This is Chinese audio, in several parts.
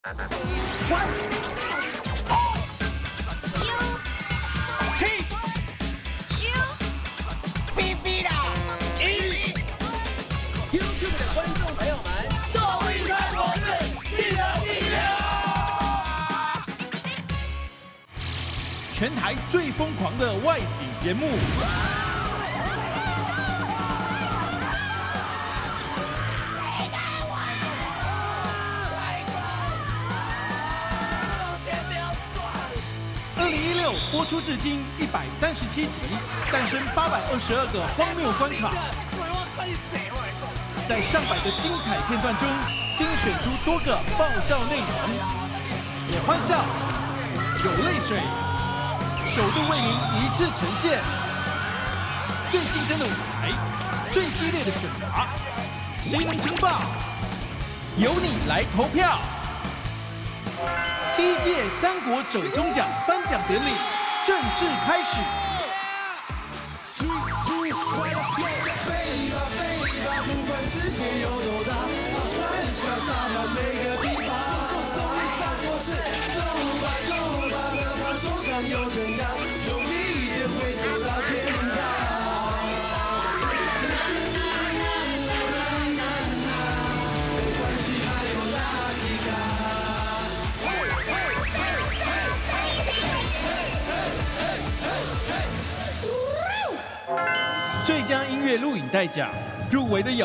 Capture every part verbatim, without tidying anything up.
YouTube 的观众朋友们，寿一餐博士，记得订阅哦！ 全台最疯狂的外景节目。 二零一六播出至今一百三十七集，诞生八百二十二个荒谬关卡。在上百个精彩片段中，精选出多个爆笑内容，有欢笑，有泪水，首度为您一致呈现。最竞争的舞台，最激烈的选拔，谁能称霸？由你来投票。 第一届三国走中奖颁奖典礼正式开始。最佳音乐录影带奖入围的有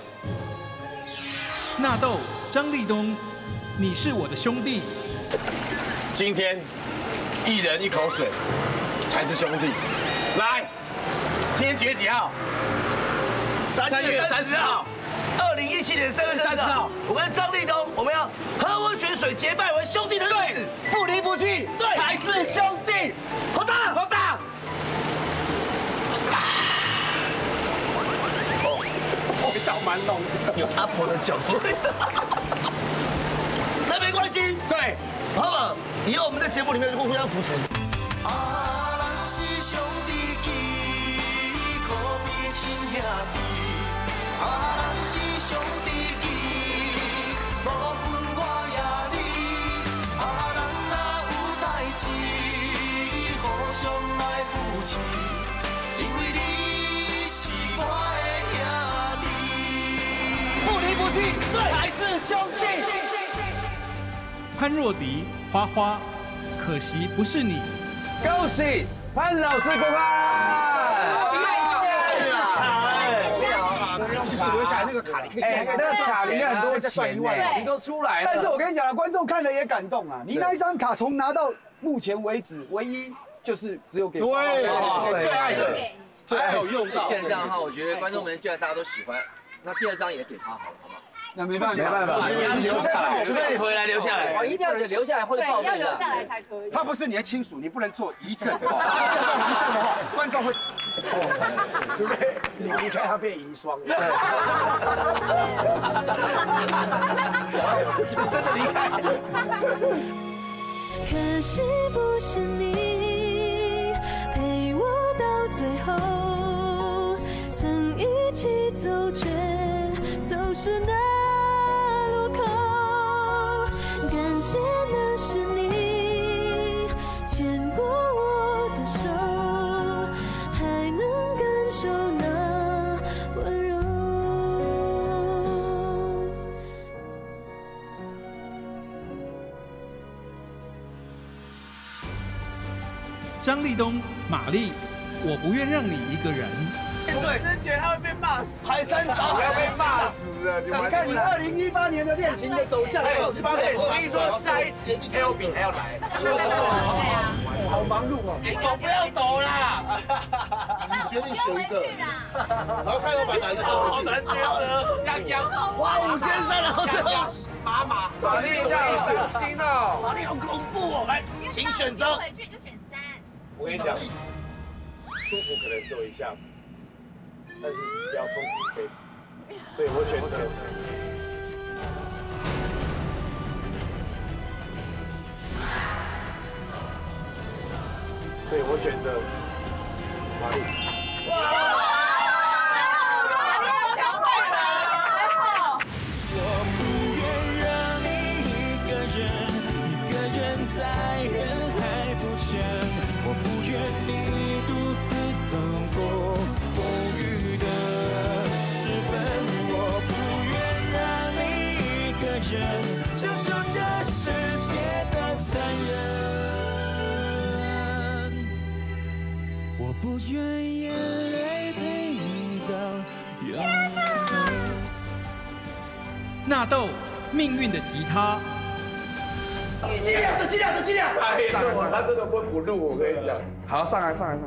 纳豆、张立东，你是我的兄弟。 今天一人一口水才是兄弟。来，今天几月几号？三月三十号。 二零一七年三月三十号，我跟张立东，我们要和温泉水结拜为兄弟的日子， 不离不弃， 对， 才是兄弟。 好大， 好大。 味道蛮浓的， 有阿婆的酒的味道。那没关系， 对， 好不？以后我们在节目里面就互相扶持。 啊，咱是兄弟义，可比亲兄弟。啊，咱是兄弟义，无分我也你。啊，咱若有代志，互相来扶持，因为你是我的。 不离不弃，才是兄弟。 潘若迪、花花，可惜不是你。 恭喜潘老师过关！ 太谢了。 继续留下来那个卡，你可以。 哎，那个卡里面很多钱呢， 对你都出来了。 但是我跟你讲，观众看了也感动啊！你那一张卡从拿到目前为止，唯一就是只有给对最爱的， 最爱有用到。 现在这样的话，我觉得观众们既然大家都喜欢，那第二张也给他好了，好不好？ 那没办法， 没办法， 你要留下来， 除非你回来留下来， 哦，一定要留下来或者报对，要备的。 留下来才可以。 他不是你的亲属，你不能做遗赠。遗赠的话，观众会，除非你离开他变遗孀。 真的离开。 可惜不是你陪我到最后，曾一起走却走失那路口。感谢那是你牵过我的手，还能感受那温柔。 张立东、马丽，我不愿让你一个人。 对，真姐他会被骂死，排山倒海被骂死了！你看你二零一八年的恋情的走向， 我跟你说，下一集 L B 还要来。 好忙碌哦！ 你手不要抖啦！ 你决定选一个，然后看到把哪个放回去。 好难抉择，泱泱花五千三，然后最后马马， 玛丽这样死心哦！ 玛丽好恐怖哦！来，请选择。 回去你就选三。 我跟你讲，舒服可能只有一下子。 但是不要痛苦一辈子，所以我选择。所以我选择玛丽。 哇！玛丽好小鬼啊！还好。 我不愿让你一个人。 在人海浮沉，我不愿你独自走过风雨的时分，我不愿让你一个人承受这世界的残忍，我不愿眼泪陪你到永远。 纳豆，命运的吉他。 尽量的，尽量的，尽量。 哎，我他真的会不录，我跟你讲。 好，上来，上来，上来。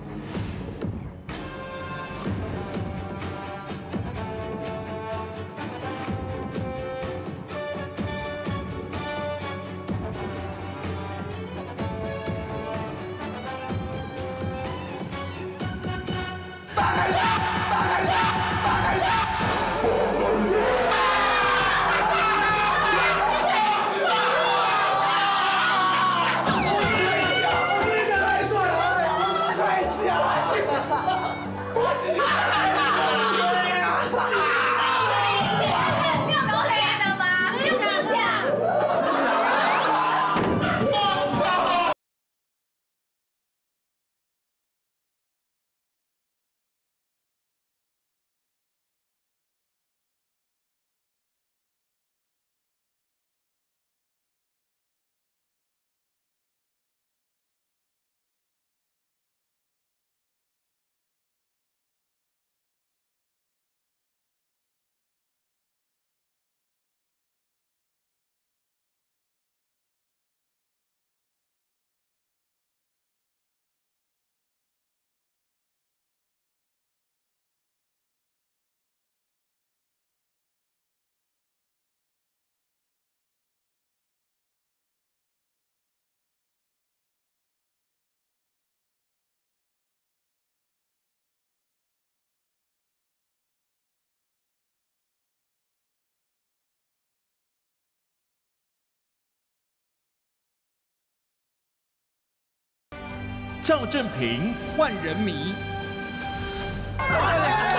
赵正平，万人迷。 来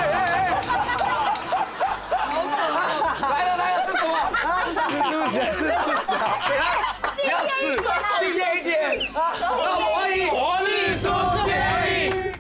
了来了，这什么？对不起，是是是，不要死，敬业一点。让我欢迎活力出现。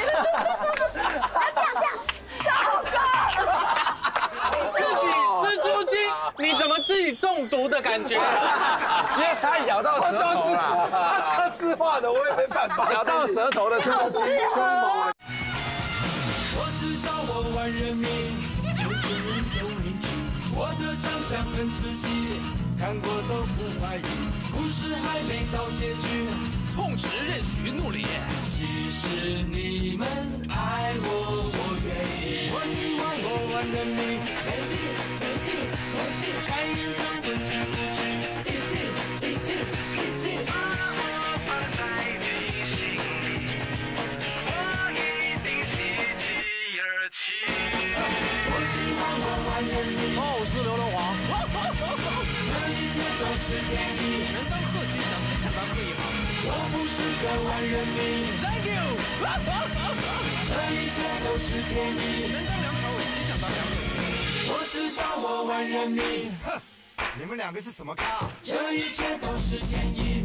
自己蜘蛛精，你怎么自己中毒的感觉？ 因为他咬到舌头了， 他这次画的我也没办法， 咬到舌头的时候，凶猛。 我知道我万人迷，就这人都明知，我的长相很刺激，看过都不怀疑，故事还没到结局， 痛时任许怒烈。 其实你们爱我，我愿意。我希望我万人迷，没戏没戏没戏，开演唱会去不去？一起一起一起。我放在你心里，我一定喜极而泣。我希望我万人迷， 哦，是刘德华。 这一切都是天意。 能当贺军翔，谁想当贺一航？ 我不是个万人迷 ，Thank you。 这一切都是天意。 能当梁朝伟，谁想当梁伟？ 我知道我万人迷， 哼，你们两个是什么咖？ 这一切都是天意。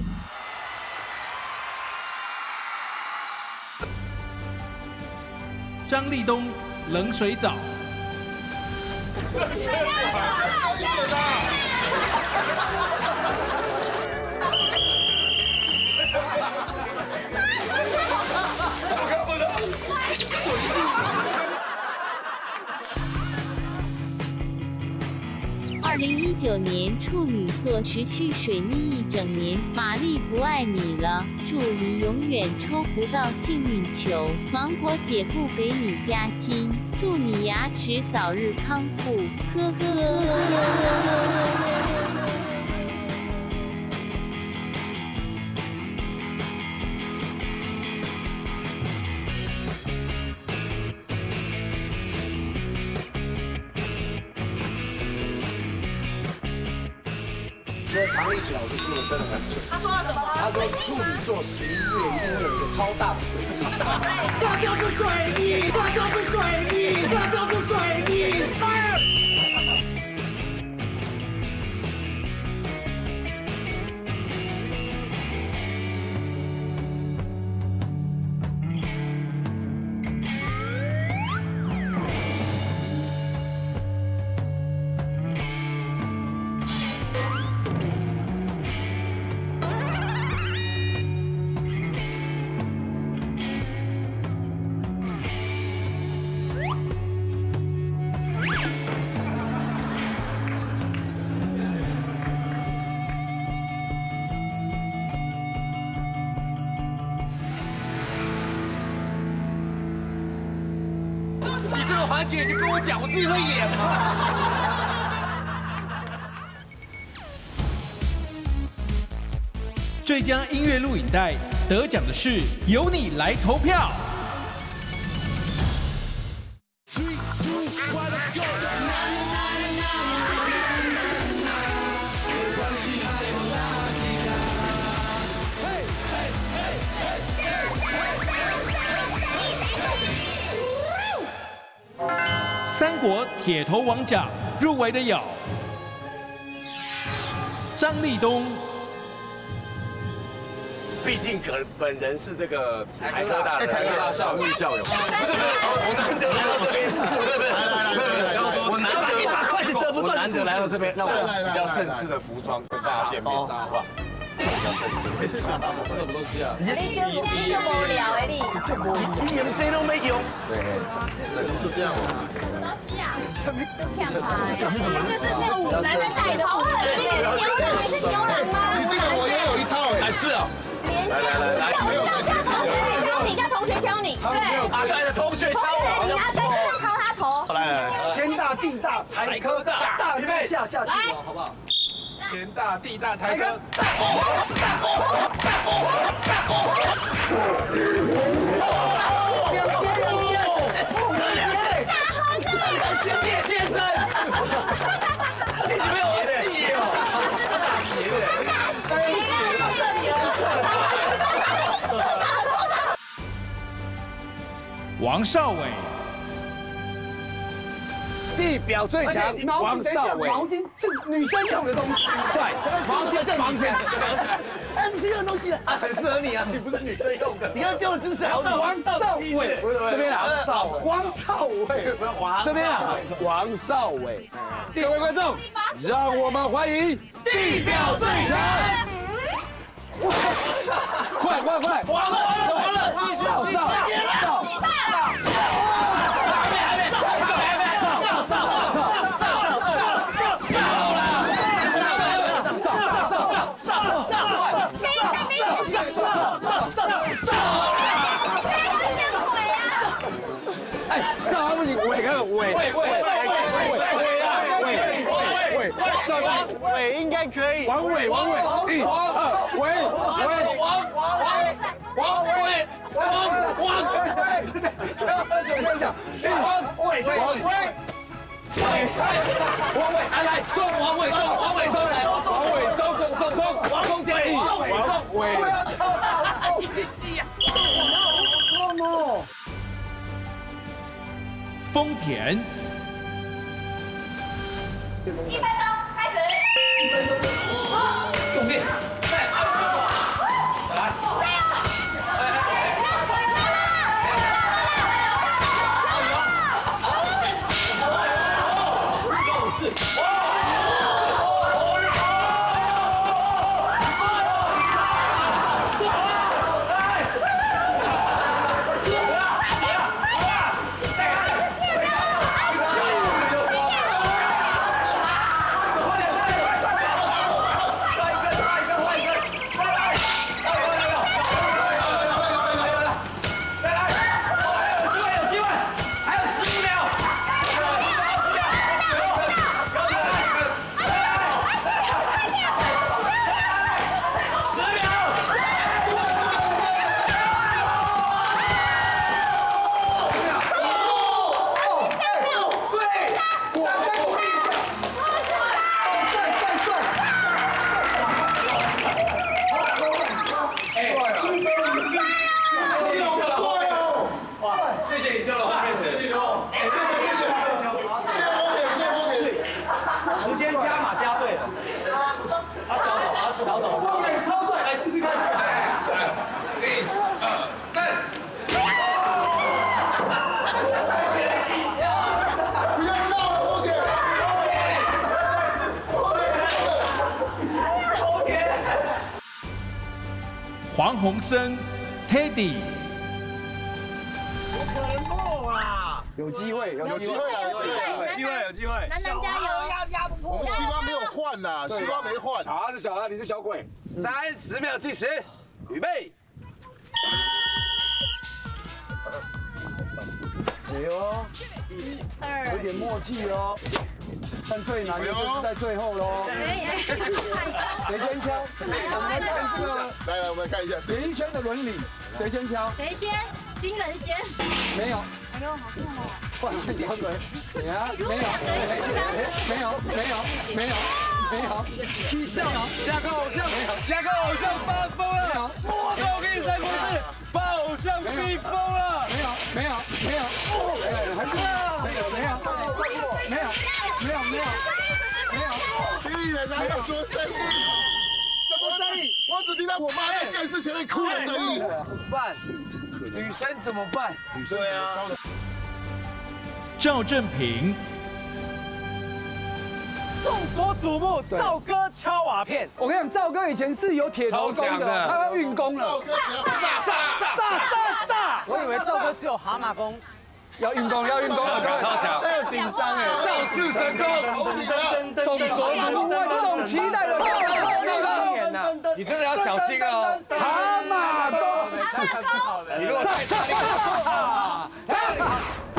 张立东，冷水澡。 二零一九年处女座持续水逆一整年，玛丽不爱你了，祝你永远抽不到幸运球。芒果姐不给你加薪，祝你牙齿早日康复。呵呵呵呵呵。 觉得唐立淇老师说的真的很准。 他说了什么？ 他说处女座十一月一定会有一个超大的水逆。 这就是水逆，这就是水逆，这就是水逆。 阿姐已经跟我讲，我自己会演嘛。 最佳音乐录影带得奖的是由你来投票。三国铁头王奖入围的有张立东。 毕竟可本人是这个台科大的台科大校育校友，不是不是，我难得来到这边，不是不是，我难得一百块是折不断，我难得来到这边，让我比较正式的服装跟大家见面，好不好？比较正式，什么东西啊？ 你就你就无聊哎，你就无聊，你们这都没用。 对，正式这样子。 什么东西啊？这是那个舞男在戴的，好狠！这是牛郎还是牛郎吗？ 你这个我也有一套哎。 哎，是哦。 来来来来， 我叫同学敲你，叫同学敲你，对， 啊对的，同学敲我， 你拿针上敲他头。 来来来， 天大地大，台科大，大开下下去，好不好？ 天大地大，台科。谢先生，你没有戏哦。 王少伟， 地表最强，王少伟。 毛巾是女生用的东西， 帅，毛巾是毛巾 ，M C 用的东西啊，很适合你啊，你不是女生用的。 你看丢的姿势好，王少伟， 这边啊，少王少伟， 这边啊，王少伟。各位观众，让我们欢迎地表最强。 快快快！完了完了完了！少少少少！还没还没还没少少少少少少少了！少少少少少少少少少！哎，少不行，伟看伟伟伟伟伟伟伟少伟伟应该可以。王伟王伟一二伟伟。 王伟，王王，怎么讲？王伟，王伟，伟，王伟，来来，冲王伟，冲王伟，冲来，王伟，冲冲冲冲，王中间，王伟， 丰田， 一分钟开始。一分钟。 重点。 黄鸿升 ，Teddy， 有机会，有机会， 有机会，有机会，有机会！男男加油！ 我们西瓜没有换呐，西瓜没换。 小孩是小孩，你是小鬼。三十秒计时，预备。 哎呦，有点默契哦。但最难的就是在最后喽。谁先敲？我们来看这个， 来来，我们看一下演艺圈的伦理，谁先敲？ 谁先？新人先。 没有。 哎呦，好漂亮！ 换人敲对。呀，没有，没有，没有，没有。没有，踢笑， 两个偶像，两个偶像发疯了。我跟你说，不是把偶像逼疯了。 没有，没有，没有，还是没有，没有，没有，没有，没有，没有。 艺人哪有说声音？什么声音？我只听到我妈在电视前面哭的声音。 怎么办？女生怎么办？ 女生对啊。 赵正平。 众所瞩目，赵哥敲瓦片。 我跟你讲，赵哥以前是有铁头功的，他会运功了。 赵哥只要杀杀杀杀杀！ 我以为赵哥只有蛤蟆功， 要运功，要运功， 超强超强， 很紧张哎， 赵氏神功。 众所瞩目，众期待的赵哥， 你真的要小心哦。 蛤蟆功， 你如果太大力，太大力。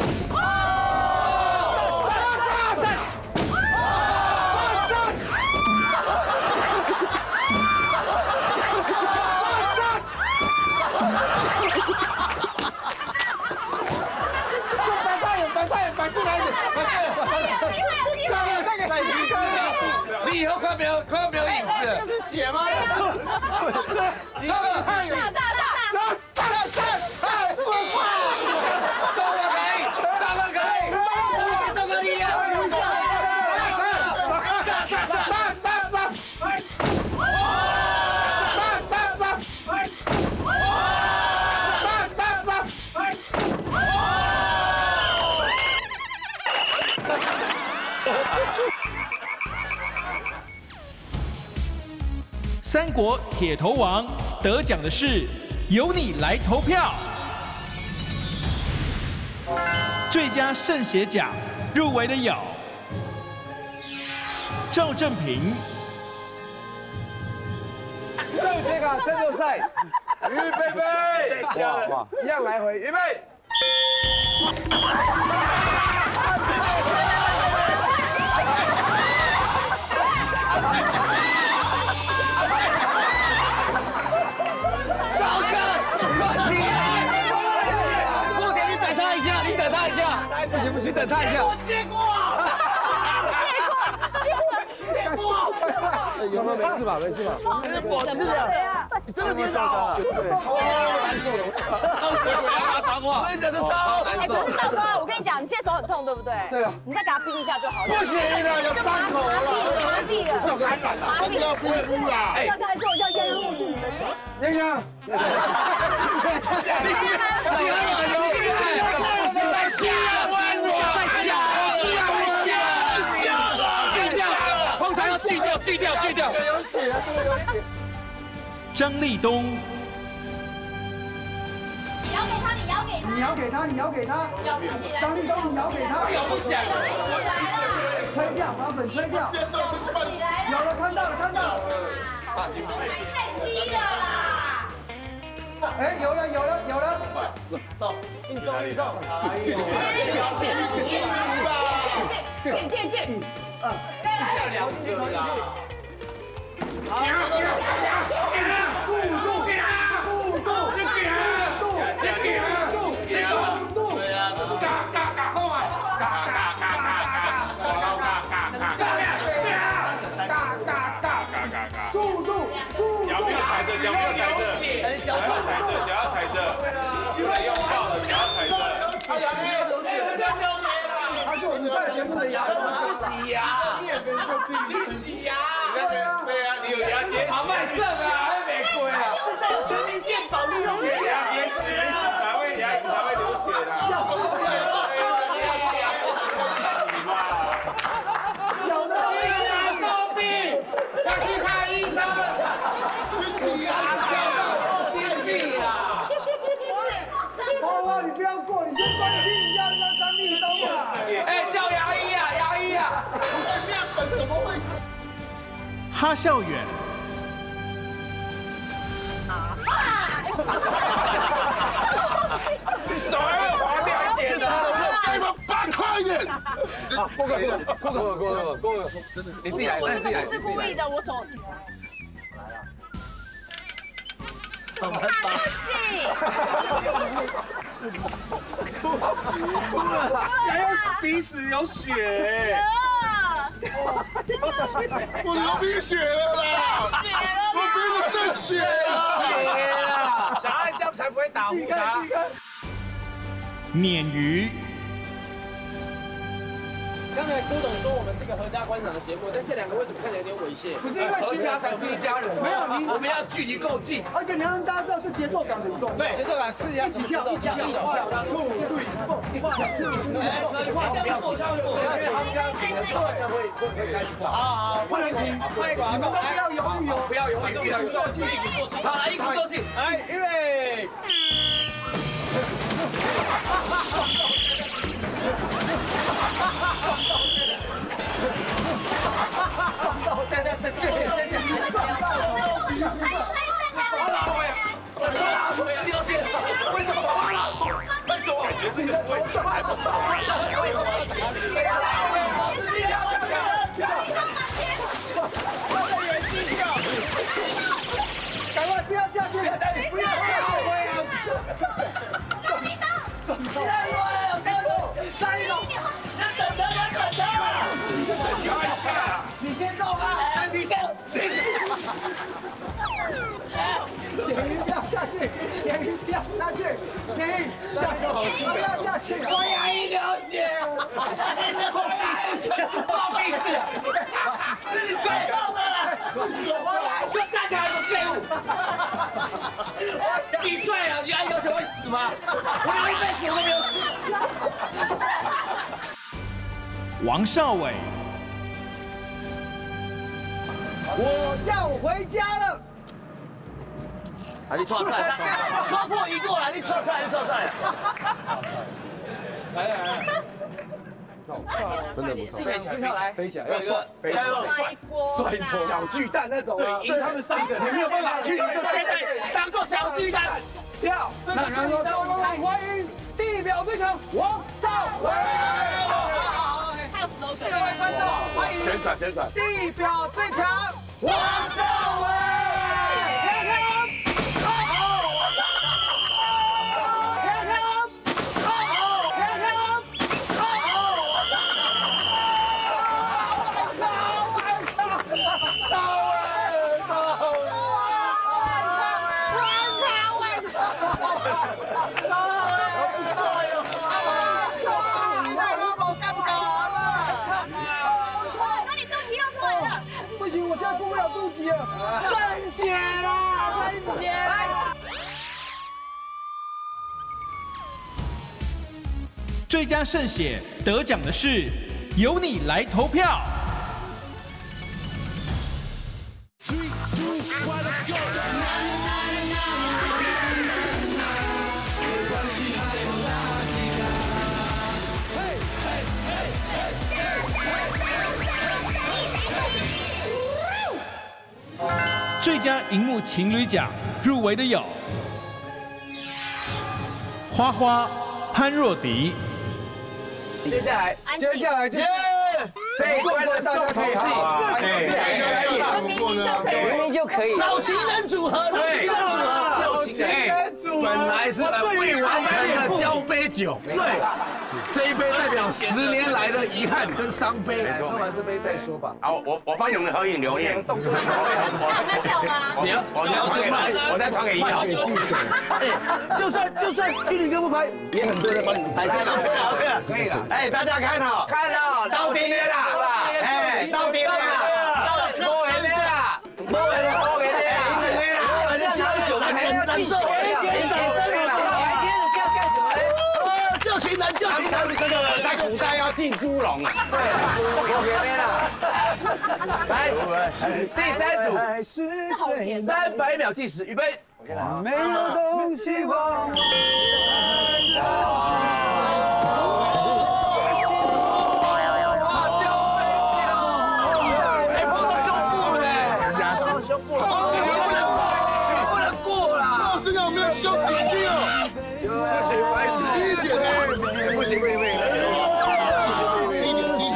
你以后快没有快要没有影子了。 这是血吗？ 这个太有。大大大大大太不快。这个可以，这个可以，这个厉害。大大大大大大。 三国铁头王得奖的是由你来投票。最佳圣血奖入围的有赵正平、 这个争夺赛，预备备，哇哇，一样来回，预备。不行不行，等他一下。我接过，接过，接过。有没有没事吧？没事吧？我真的，你真的跌倒了，超难受的。我跟你讲，这超难受。 不是赵哥，我跟你讲，你现在手很痛，对不对？ 对啊。 你再给他冰一下就好了。 不行了，有伤口了， 麻痹了， 这个还软了，这个要恢复啦。 要再做，要要握住你的手。 鸳鸯。 你很厉害。在下弯我，在下弯我，锯掉，通常要锯掉，锯掉，锯掉。 有血啊，这个有血。 张立东。 你摇给他，你摇给他， 你摇给他，你摇给他。 摇不起来。 张立东，你摇给他。 摇不起来。 摇不起来了。 吹掉，把粉吹掉。 摇不起来了。 有了，看到了，看到了。 还太低了啦。 哎，有了，有了，有了。 走，运送，运送。哎呦， 变变变， 一、二， 要两个啦。好， 速度，速度，速度，速度， 对啊，嘎嘎嘎空啊，嘎嘎嘎嘎嘎，嘎嘎嘎嘎嘎， 速度，速度， 脚不要抬着，脚不要抬着， 脚要抬着，脚要抬着，不能用靠了，脚要抬着。 他牙没有流血，他是我们在节目的牙， 洗牙，你也跟就必须洗牙。对啊，对啊，你有牙结石， 卖肾啊，还没贵啊， 是在有全民健保利用牙结石才会牙才会流血啦。 有的牙周病，要去看医生， 去洗牙啦， 便秘啦。 花花，你不要过，你先关心一下那张立东啊。 哎，叫牙医啊，牙医啊。 面粉怎么会？ 哈孝远。 你手还会滑掉一点的。 过过过过过过过过，真的，你自己来， 我你自己来。 真的不是故意的，我手。 好难打吧？ 哭了，还有鼻子有血。 我流鼻血了啦！ 血了， 我鼻子渗血了！ 血了， 小爱这样才不会打呼他。 鲶鱼。 刚才郭董说我们是一个合家观赏的节目，但这两个为什么看起来有点猥亵？ 不是因为合家才是一家人。 没有你， 我们要距离够近， 而且你要让大家知道这节奏感很重要。 对，节奏感是要一起跳，一起跳，一起跳，对对对， 画这样过，这样过。 因为他们刚刚停的时候，好像会会会开始跳。 好好， 不能停，你们都不要犹豫哦， 不要犹豫，不要犹豫，做气，一鼓作气。好，来一鼓作气，来，预备。撞到！再再再再再再撞到！为什么？为什么？感觉这个不会撞。 赶快不要下去！不要下去！撞到！撞到！哪里走？ 等等等等等！ 你先动啊！你先。 鲶鱼不要下去！鲶鱼不要下去！鲶鱼，下去！不要下去！ 我牙龈流血！我牙龈，不好意思，是你最痛的了！我牙就站起来有废物！你帅啊！牙龈流血会死吗？我牙一辈子我都没有死。 王少伟， 我要回家了。 啊，你错赛，突破一过来，你错赛，你错赛。 来来来， 真的不错， 飞起来，飞起来，飞起来， 有一个， 飞起来， 摔锅， 摔锅，小巨蛋那种，对，赢他们三个，你没有办法去，就现在当做小巨蛋跳。 那然后让我们来欢迎地表最强王少伟。 还有 slogan， 各位观众，欢迎旋转旋转， 地表最强王少伟。 不行，我现在过不了肚脐了，渗血了，渗血！ 最佳渗血得奖的是由你来投票。最佳荧幕情侣奖入围的有花花、潘若迪。 接下来，接下来就是这一关的大家可以是， 明明就可以， 明明就可以， 老情人组合，老情人组合， 老情人组合，本来是未完成的交杯酒， 对， 这一杯代表十年来的遗憾跟伤悲。 没错， 喝完这杯再说吧。 好，我我帮你们合影留念。 动作， 那么小吗？ 你要，我再传给，我再传给一号。 哎，就算就算玉林哥不拍，也很多人帮你们拍。OK 了，OK 了， 可以了。哎，大家看好， 看到到顶了啦！哎，到顶了啦！ 摸人啦， 摸人了， 摸人啦， 摸人家喝酒，还要难做，救情人，救情人， 这个在古代要进猪笼啊。 对，摸人啦。来，第三组，三百秒计时，预备。 没有东西忘我。 胸部了，不能过啦！ 老师，你有没有羞耻心哦？ 不行，不行， 一点， 不行，不行，不行， 一点，一点，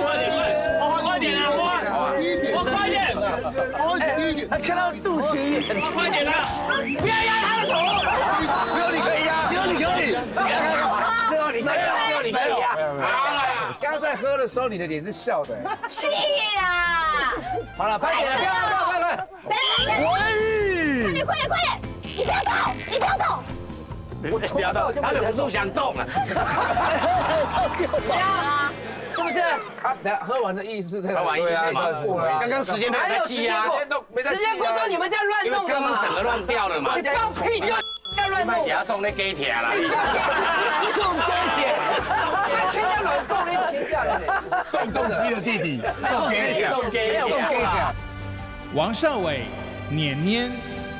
他看到肚脐眼， 快点啦！不要压他的头， 只有你可以压，只有你可以，只有你可以，只有你可以压。 刚才喝的时候，你的脸是笑的。 屁啦！ 好了，快点，快快快快！ 喂！快点快点快点！你不要动，你不要动！ 我不要动，他忍不住想动了。是不是？他等下喝完的意思是喝完意思是过了。刚刚时间没在记啊， 时间过多，你们这样乱动的嘛？ 整个乱掉了嘛。 你放屁就要乱动。 也要送那给铁了。 送给铁，他亲家乱动，你亲家了。 宋仲基的弟弟，送给铁，送给铁，送给铁。 王少伟、年年。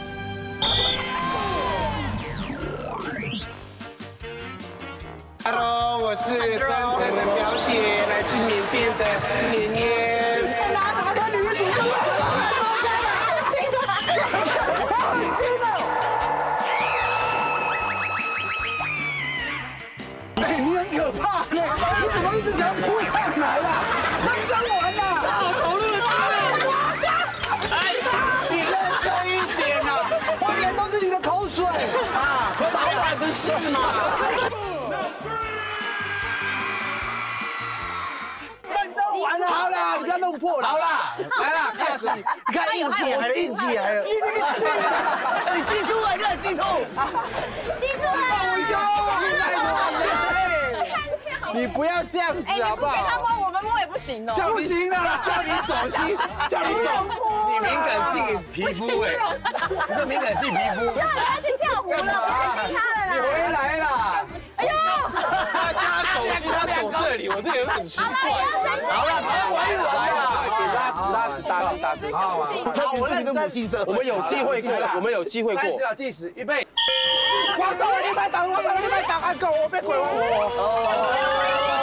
Hello， 我是真正的表姐，来自缅甸的年年。 干嘛？怎么说女主角？哎，你很可怕呢！你怎么一直想扑上来啦？认真玩啦！投入了他了。哎，你认真一点啊！花园都是你的口水啊！早晚的事嘛。 好啦，你不要弄破了。好啦，来啦，开始。你看印记还有印记还有。你记住了，你记住。 记住了。 你不要这样子好不好？ 给他摸，我们摸也不行哦。 不行了，叫你手心，叫你手。 你敏感性皮肤哎，你这敏感性皮肤。 叫我要去跳舞了，我要去他了啦。 你回来啦。 哎呦。 他他走心，他走这里，我这个人很奇怪。 好了， 不要玩一玩啦，拉直拉直打直打直。好，好，我认真。我们有机会过，我们有机会过。 三十秒计时，预备。 我上了你麦当，我上了你麦当，阿狗，我别鬼我。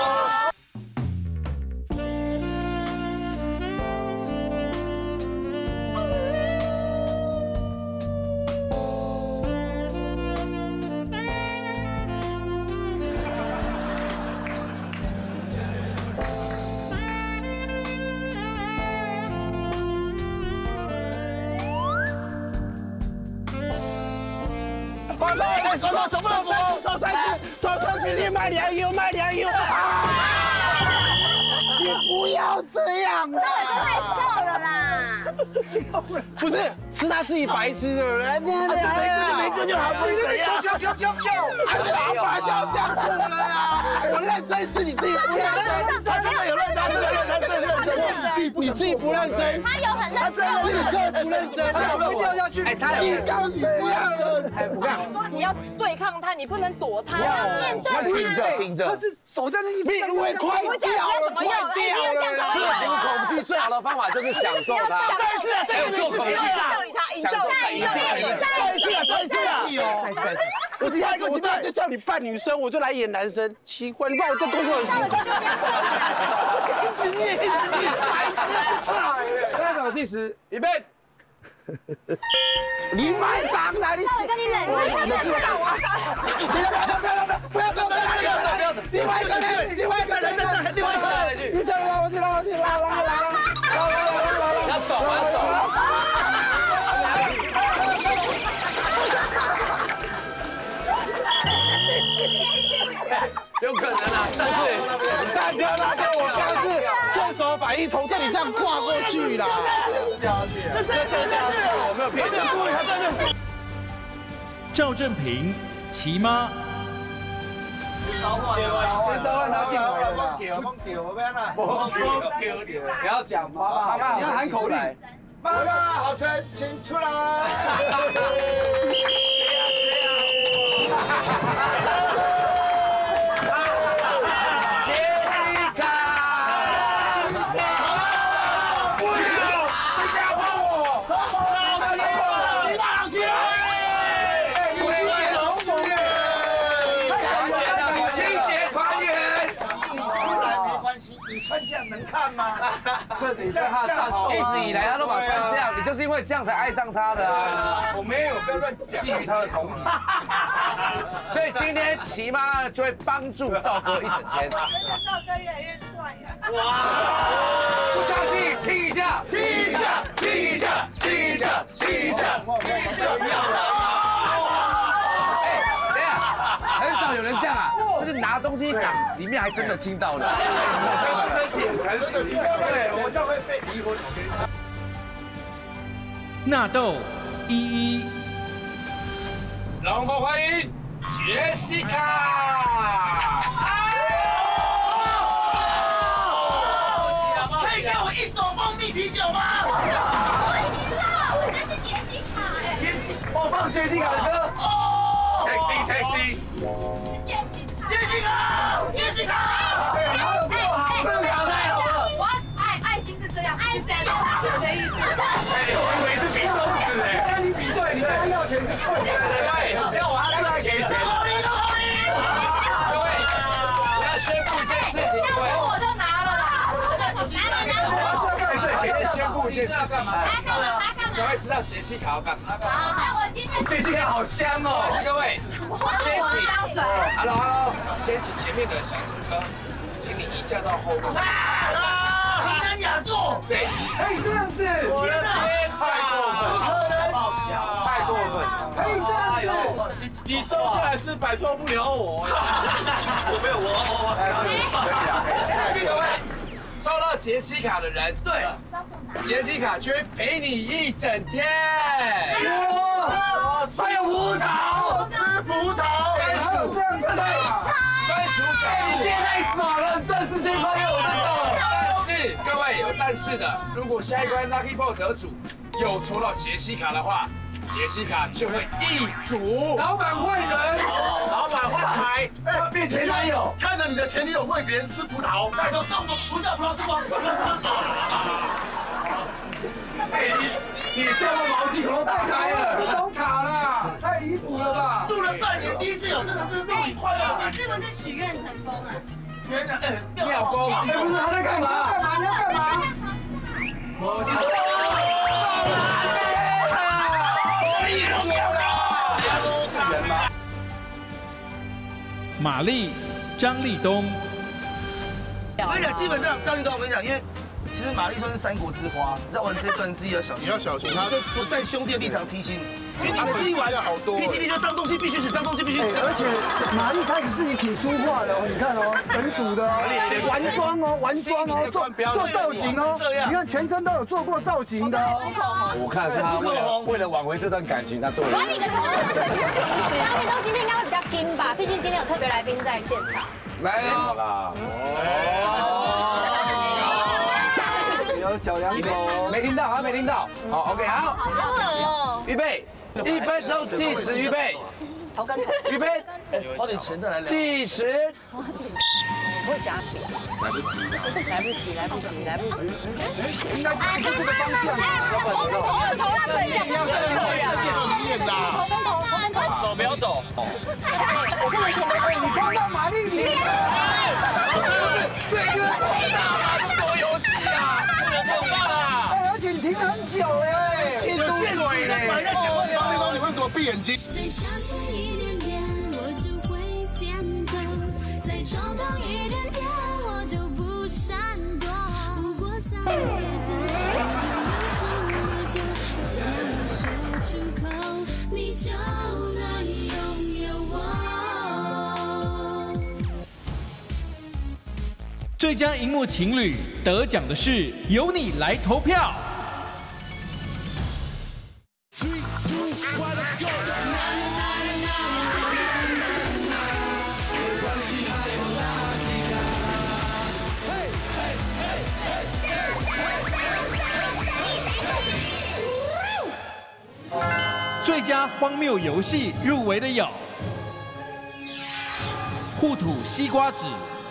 手手手不能扶，手三次，手三次，你卖粮油，卖粮油。你不要这样啦！ 太瘦了啦！ 不是，是他自己白痴的，人家没个没个就好，不是怎样？叫叫叫叫！哎，老板就要这样子了呀！我认真是你自己不认真，真的有认真，真的认真，真的认真，你自己不认真， 他有很认真， 你真的不认真，他会掉下去。哎，他你这样这样子，哎，我跟你说，你要对抗他，你不能躲他，要面对他。 挺着挺着，他是手在那一边，我快掉了，快掉了。克服恐惧最好的方法就是享受它。再一次啊，再一次机会啊！ 享受它，享受它， 再一次啊，再一次啊！我今天我今天就叫你扮女生，我就来演男生，奇怪，你把我这工作很辛苦。一直念，一直念，白痴差！开始计时，预备。你麦当来，你跟你冷静，冷静， 不要不要不要不要走，不要走，不要走，另外一个人，另外一个人，另外一个人，你走拉我去，拉我去，拉拉拉拉拉拉拉拉， 要走啊走啊！有可能啊，但是大哥大哥，我刚是顺手反应，从这里这样跨过去啦。掉下去，那真的掉下去，我没有骗你，他真的。 赵正平，齐妈。 先召唤他进来了。 忘掉，忘掉，我变了。 忘掉，不要讲妈妈， 你要喊口令。 妈妈，好声，请出来。谁呀谁呀？ 穿这样能看吗？ 这你看他站，一直以来他都把穿这样，你就是因为这样才爱上他的啊！ 我没有，不要乱讲。 觊觎他的同体。 所以今天齐妈呢就会帮助赵哥一整天。 赵哥越来越帅呀！ 哇！不相信，亲一下， 亲一下，亲一下，亲一下，亲一下，亲一下，不要了。 哎，等一下，很少有人这样啊，就是拿东西挡，里面还真的亲到了。身体很诚实，对我这样会被离婚。我跟你讲。 纳豆依依， 让我们欢迎杰西卡。 可以给我一手蜂蜜啤酒吗？ 我已经知道，我那是杰西卡哎。 杰西，我放杰西卡的歌。哦 ，Taxi Taxi。杰西卡，杰西卡。 哎哎这个卡太好了。 我爱爱心是这样，爱谁的钱的意思。 哎，我以为是比中指哎。你比对，你跟他要钱是错的。对，要我他出来给钱。各位，我要宣布一件事情，各位。 我就拿了啦。拿了拿了。 对，先宣布一件事情。 拿干嘛？拿干嘛？ 才会知道杰西卡要干嘛。 好，我今天杰西卡好香哦！但是各位，先请 ，Hello Hello， 先请前面的小猪哥，请你移驾到后面。 情人雅座， 对， 可以这样子， 我的天，太过分，太过分， 可以这样子。 你终究还是摆脱不了我。 我没有我我我。 各位，收到杰西卡的人， 对， 杰西卡就会陪你一整天。 哇， 还有葡萄， 吃葡萄， 专属，对，专属小猪，今天太爽了，赚四千块给我得到了。但是各位有但是的，如果下一关 Lucky Ball 得主有抽到杰西卡的话，杰西卡就会易主。 老板换人， 老板换台， 哎， 变前男友， 看着你的前女友喂别人吃葡萄， 拜托，动作不叫葡萄是吗？ 哎，你你笑到毛细孔都打开了， 这种卡啦，太离谱了吧！ 录了半年，第一次有，真的是录你快乐。 你是不是许愿成功了？ 天哪，哎， 妙功，哎，不是他在干嘛？ 干嘛？你要干嘛？ 玛丽、张立东， 我跟你讲，基本上张立东，我跟你讲，因为其实玛丽算是三国之花，你在玩这段自己要小心， 你要小心他。 这不在兄弟的立场提醒你，因为你们自己玩好多 P T T 就脏东西必须死，脏东西必须死。 而且玛丽开始自己请书画了哦，你看哦，整组的哦，玩妆哦，玩妆哦，做做造型哦，你看全身都有做过造型的哦。 我看是他为了为了挽回这段感情，他做了。 管你个头！张立东今天应该会比较硬吧，毕竟今天有特别来宾在现场。 来了啦！ 有小两口， 没听到，他没听到。好 ，OK， 好， 好恶预备，一分钟计时，预备， 头跟头， 预备， 花点钱再来聊。 计时。 不会夹皮啊？来不及，不是不是来不及，来不及，来不及。 应该是这个方向。 头跟头，头拉对这样，这样练啦。 头跟头，头跟头， 手不要抖。 我不能停， 你看到玛丽你， 这个大妈是多游戏啊，不能碰到啊！ 哎，而且你停很久哎， 欠都水嘞！ 张立东，你为什么闭眼睛？ 再向前一点点，我就会点头；再冲动一点点，我就不闪躲。不过三个字，我就有情我就，只要你说出口，你就能拥有我。 最佳荧幕情侣得奖的是由你来投票。最佳荒谬游戏入围的有互吐西瓜籽。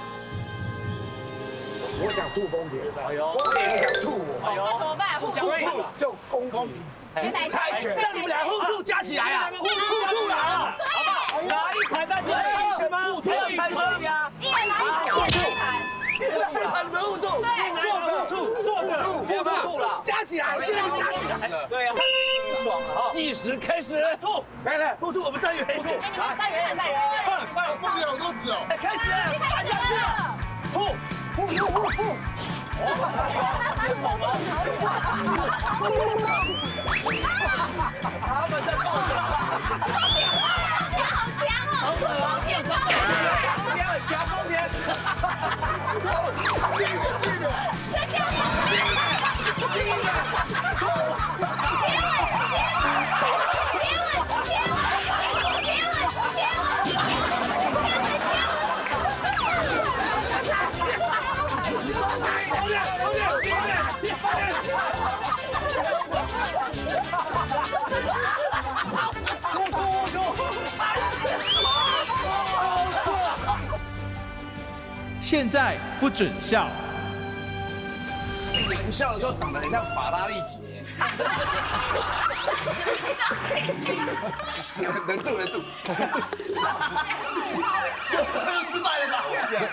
我想吐风姐，哎呦，我也想吐我， 哎呦，怎么办？互相吐， 就公公平。 猜拳，让你们俩互吐加起来啊！互吐了啊！ 好不好？拿一盘在这里，互吐一盘可以啊。 一人拿一盘，一人拿一盘。 很合互吐， 对， 坐着吐，坐着吐，别怕吐了。 加夹起来，一定要夹起来。 对呀，爽了哈！ 计时开始，吐，来来， 兔兔，我们站远一点， 再远点，再远点。 放放你好多纸哦。 开始了，按下去了， 吐，吐吐吐吐。 他们在爆炸。 好强哦！好爽哦！天哪！ 风天很强，风天。 这个这个。 再下去！结尾，结尾，结尾，结尾，结尾，结现在不准笑。 不笑的时候长得很像法拉利姐。忍住，忍住。 这个失败了吧？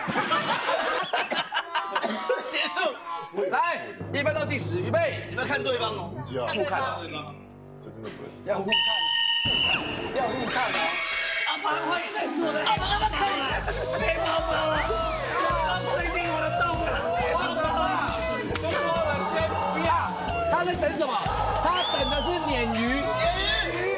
结束。 来，一分钟计时，预备。 你要看对方哦。 互看啊。 这真的不会。 要互看，要互看哦。 阿爸快点在做了，阿爸阿爸看一下，别抱抱了，最近我的动了，别抱抱了， 就说了先不要，他在等什么？他等的是鲶鱼。鲶鱼。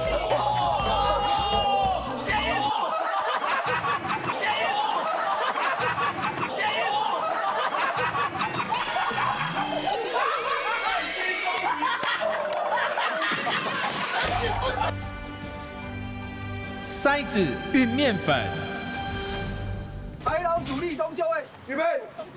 塞子运面粉， 白老鼠立冬就位，预备。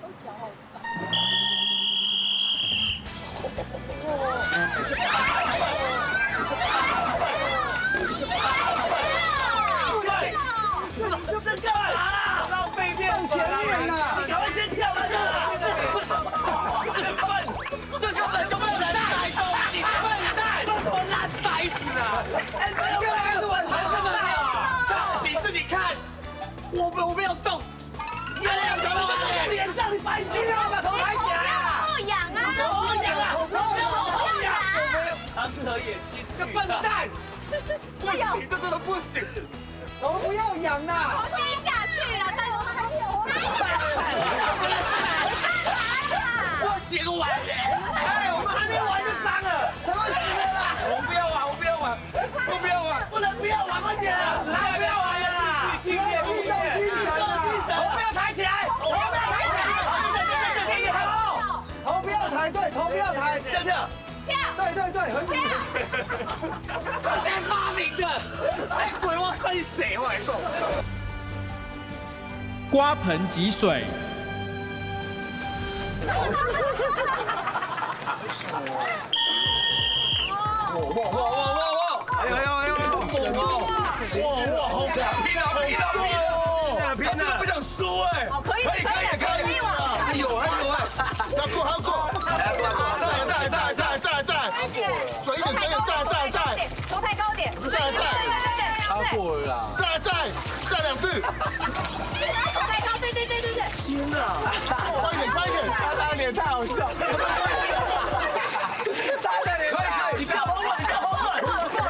是你这在干嘛？ 浪费面前面啦！ 你赶快先跳下去！这根本就不能带动，你笨蛋！ 这什么烂塞子啊！ 哎，没有看我还这么亮，你自己看，我我没有动， 你两个都在脸上，你白痴啊！把头抬起来啊！ 后仰啊！ 后仰啊！后仰！ 他适合演戏， 这笨蛋！ 不行，这真的不行。 头不要仰呐！ 头低下去了，但我还有。 我结个完哎，我们还没玩就脏了，他们死了啦！ 我不要玩，我不要玩，我不要玩， 不能不要玩，快点！还不要玩呀！ 经验，运动精神啊！ 精神！头不要抬起来，头不要抬起来！对对对对，头， 头不要抬，对，头不要抬， 这样跳， 跳， 对对对，很漂亮。 这谁发明的？哎，鬼我跟你谁我来讲？ 刮盆挤水， 哇哇哇哇哇！ 哎呦哎呦哎呦！ 猛哦！哇哇，好拼啊拼啊拼啊！拼啊！真的不想输哎！ 可以可以可以， 还有还有哎！ 要过还要过，再来再来再来再来再来再来，准一点准一点，再来再来再来， 头抬高点， 再来再来， 超过了啦！ 再来再来再来两次， 头抬高，对对对对对。 天哪！ 快一点快一点， 他的脸太好笑了。他的脸太好你不要慌乱，你不要慌乱。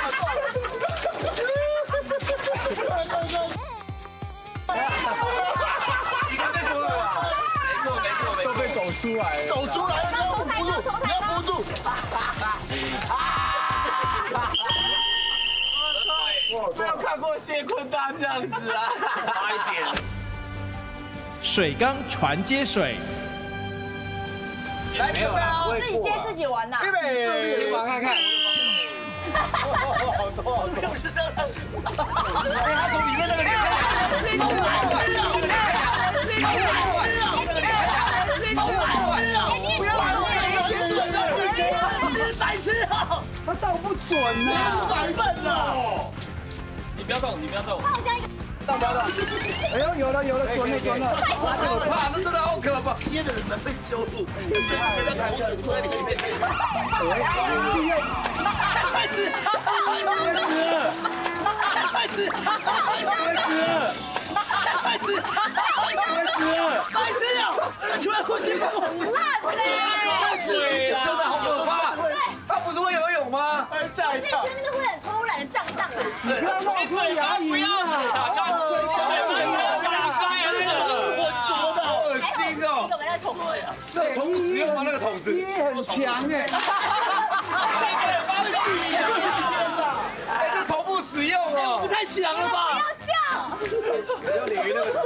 你看这多了吧？ 没错没错没错， 都被走出来了。 走出来了，你要扶住，你要扶住。 我没有看过谢坤大这样子啊！ 差一点。 水缸船接水， 来，准备哦， 自己接自己玩呐。 预备， 先玩看看。好多好多。 哎，他从里面那个脸，好白痴啊！好白痴啊！好白痴啊！不要玩了，你白痴啊！ 他倒不准呐， 反笨了。 你不要动，你不要动。 好像一个。 倒不要倒？哎呦，有了有了，准了准了。 好可怕，那真的好可怕。 接的人们被羞辱，谁谁的口水都在里面。白痴！白痴！白痴！白痴！白痴啊！突然呼吸不够， 烂嘞！ 真的好可怕。 吓一跳。 是那个会很突然的涨上来。 你不要冒出牙龈啊！ 打开嘴巴，打开那个，我做的好恶心哦。 有没有捅过？ 这重复使用吗？那个桶子？ 你很强哎。 哎，这重复使用哦， 太强了吧！ 不要笑。 有鲤鱼那个。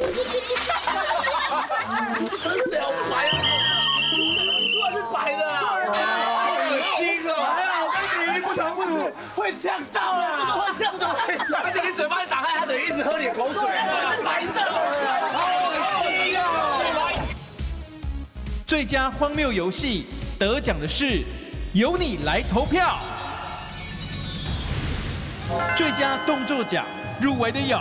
小白，出来是白的啦。 好恶心哦！ 还好跟鲤鱼不同，不是会呛到了，怎么会呛到？会呛。 而且你嘴巴一打开，它等于一直喝你的口水。 是白色的， 好恶心哦！ 最佳荒谬游戏得奖的是由你来投票。最佳动作奖入围的有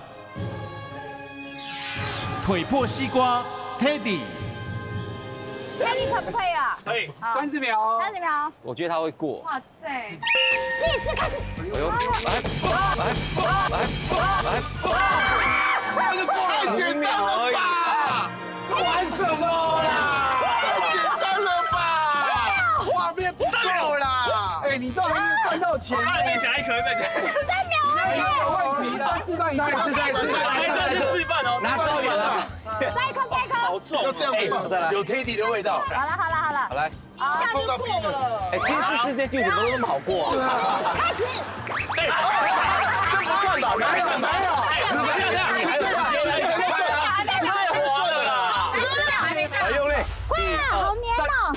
腿破西瓜 Teddy。 那你可不可以啊？ 可以， 三十秒。 三十秒。 我觉得他会过。 哇塞！计时开始。 哎呦，来来来来来， 这太简单了吧？ 玩什么啦？ 太简单了吧？ 画面不够啦！哎，你都还没有赚到钱。 再夹一颗，再夹。 三秒而已。 有问题的，示范一下，示范一下， 这是示范哦， 拿高一点的。 再一颗，再一颗。 好重， 要这样子再来， 有 Teddy 的味道。 好了，好了，好了。 好来。 一下就过了。 哎，金氏世界纪录怎么都那么好过啊？ 开始。 这不算吧？没有，没有。十秒，你还有时间，赶快啊！太滑了啦！ 三十秒还没到。 来用力。 快啊，好黏哦。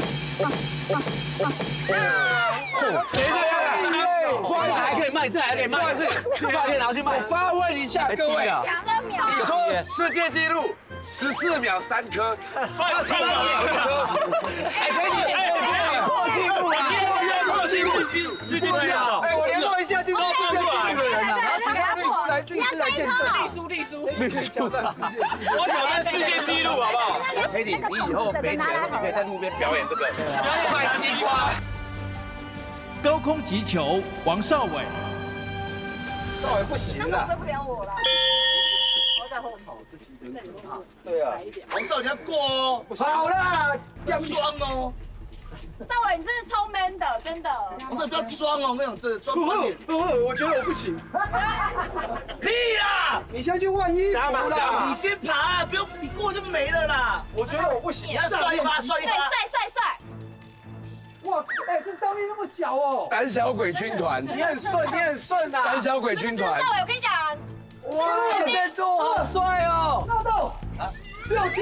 谁这样？不好意思，还可以卖，这还可以卖。不好意思，照片拿去卖。我发问一下各位啊， 三秒。 你说世界纪录十四秒三颗，八十秒两颗，哎，所以你哎破纪录啊！破纪录，世界纪录啊！ 哎，我联络一下进入世界纪录的人啊，然后请他律师来律师来见证。 历书历书历书，我挑战世界纪录好不好 ？Teddy，你以后没钱，你可以在路边表演这个，表演卖西瓜。 高空击球王少伟。 少伟不行了。 受不了我了。我在后面。 对啊，王少你要过哦。好啦，要装哦。 少伟，你真的超 man 的，真的。 王少不要装哦，我跟你讲，真的装快点。我觉得我不行。屁呀！你先去换衣服啦。你先爬，不用你过就没了啦。我觉得我不行。你要摔一发，摔一发。 对，帅帅帅。 哇，哎，这上面那么小哦。 胆小鬼军团， 你很顺，你很顺啊。 胆小鬼军团。 少伟，我跟你讲。 哇，这多好帅哦！闹豆，六千，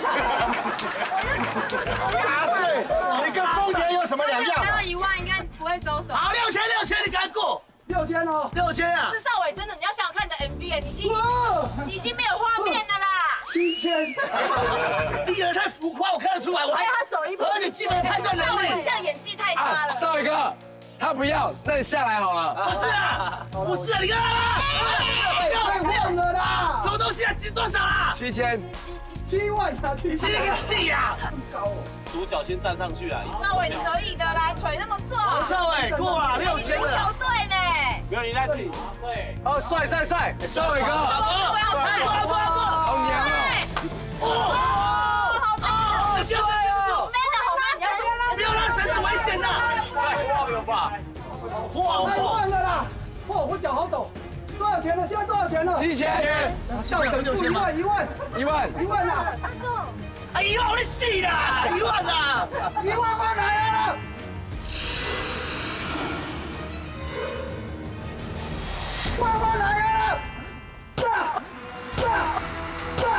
杂碎，你跟丰田有什么两样？ 拿到一万应该不会收手。 好，六千六千，你赶快过。六千哦，六千啊！ 是少伟，真的，你要想想看你的 M V， 你已经你已经没有画面了啦。 七千，你有人太浮夸，我看得出来，我还要他走一步， 而且基本判断能力， 这样演技太差了。 少一哥，他不要，那你下来好了。 不是啊，不是啊，你看啊，太晃了啦！什么东西啊？值多少啊？ 七千， 七万啊，七千个戏呀！高哦。 主角先站上去啊！ 少伟，你可以的啦，腿那么壮。 少伟过了六千了。 球队呢？ 没有，你来自己。对。 哦，帅帅帅，少伟哥， 我要看， 过过过， 好娘哦！ 哦，好棒哦， 帅哦 ，man 的好 man， 不要让绳子危险的。 太晃了吧！ 晃太晃了啦！哇，我脚好抖。多少钱了？现在多少钱了？ 七千。 少伟六千一万一万一万一万啊！啊，一万我的戏啦，一万啊，一万万来了。万万来了！炸炸炸！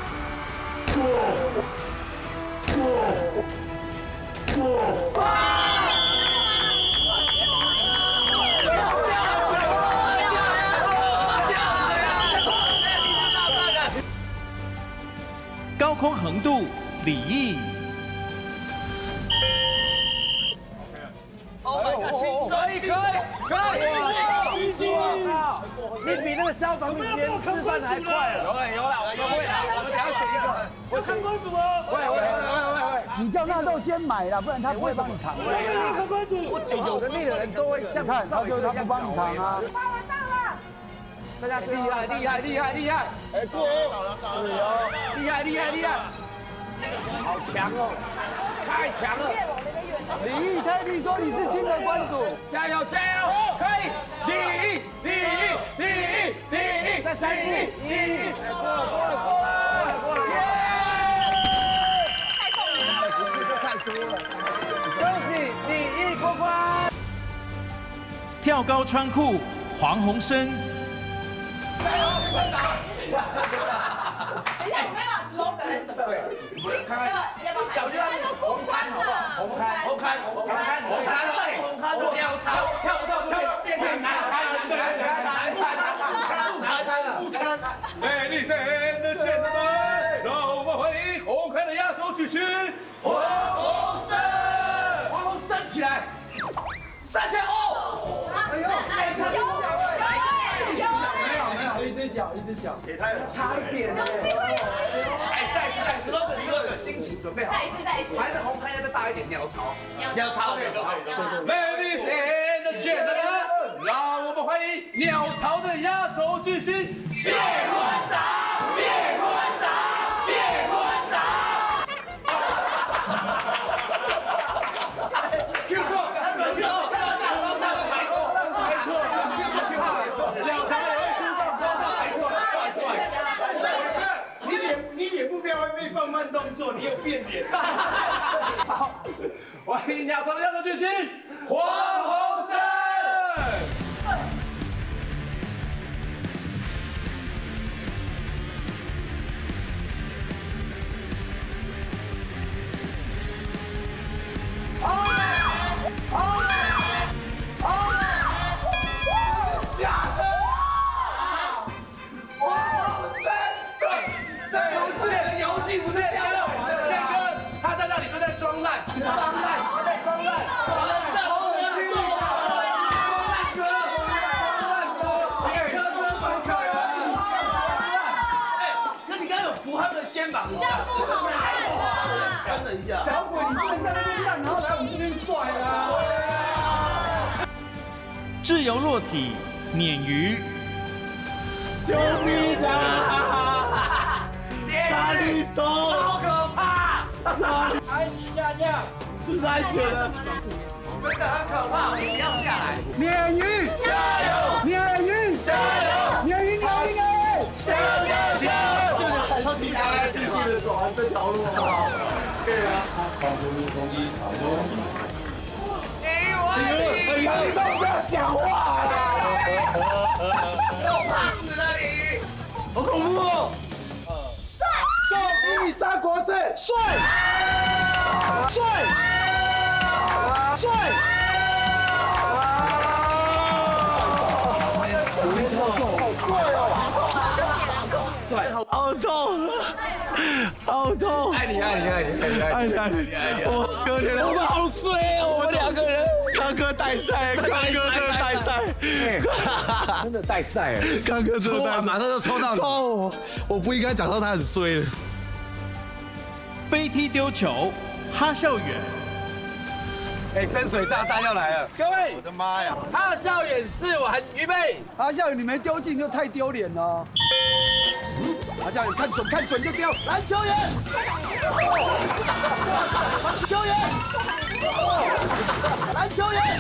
高空横渡李毅。 可以可以可以！你比那个消防员示范的还快了。有了有了，我们会了，我们等下选一个。我看公主哦。会会会会会。你叫纳豆先买了，不然他不会帮你扛。立刻关注。有能力的人都会像看，他就他不帮你扛啊。 完蛋了！ 大家厉害厉害厉害厉害！ 哎，过哦， 厉害厉害厉害！好强哦，太强了！ 李毅，泰迪说你是新的关主， 加油加油，可以！李毅，李毅，李毅，李毅，再三步，李毅，过了过了过了过了，耶！太聪明了，不是这太多了，恭喜李毅过关。 跳高穿裤，黄鸿升。 加油，快打！等一下，我们要把 slogan 是什么？对，看看，小军，红磡好不好？红磡，红磡，红磡，红磡，红磡，鸟巢，跳不到就变成南磡，南磡，南磡，南磡了，不堪。Ladies and gentlemen，让我们欢迎红磡的亚洲巨星黄鸿升，黄鸿升起来，三千哦！哎呦，哎，他有有有。一只脚，一只脚，给他差一点，有机会了！哎，再一次，再一次 ，slogan slogan，心情准备好，再一次，再一次，还是红磡要再大一点，鸟巢，鸟巢，对对对 ，Ladies and gentlemen， 让我们欢迎鸟巢的压轴巨星谢坤达，谢坤达，谢坤达。Q 错，Q 错，排错，排错，鸟巢。 目标会被放慢动作，你有变脸。 好，欢迎鸟巢的亚洲巨星黄鸿升。 肩膀一下，这样不好看啊！ 真的一下，小鬼，你不能在那边烂，然后来我们这边帅啦！ 自由落体，鲶鱼。 救命啊！哪里懂？ 好可怕！ 开始下降， 是不是安全了？ 真的很可怕，你不要下来！ 鲶鱼，加油！鲶鱼，加油！鲶鱼，鲶鱼，鲶鱼，加油加油加油！超级开，继续的走完这条路好不好？对啊。放出空一场中。 你我你， 你都不要讲话啦！ 又怕死了你！ 好恐怖哦！帅！中一三国志，帅！帅！帅！帅，好痛，好痛！ 爱你爱你爱你爱你爱你爱你爱你！我哥天，我们好衰哦，我们两个人。康哥带赛，康哥真的带赛， 真的带赛哎！ 康哥真的带， 马上就抽到你。 抽我，我不应该讲到他很衰的。 飞踢丢球，哈孝远。 哎，深水炸弹要来了，各位！ 我的妈呀！ 哈孝远是我很预备。 哈孝远，你没丢进就太丢脸了。哈孝远，看准看准就丢。篮球员，篮球员，篮球员。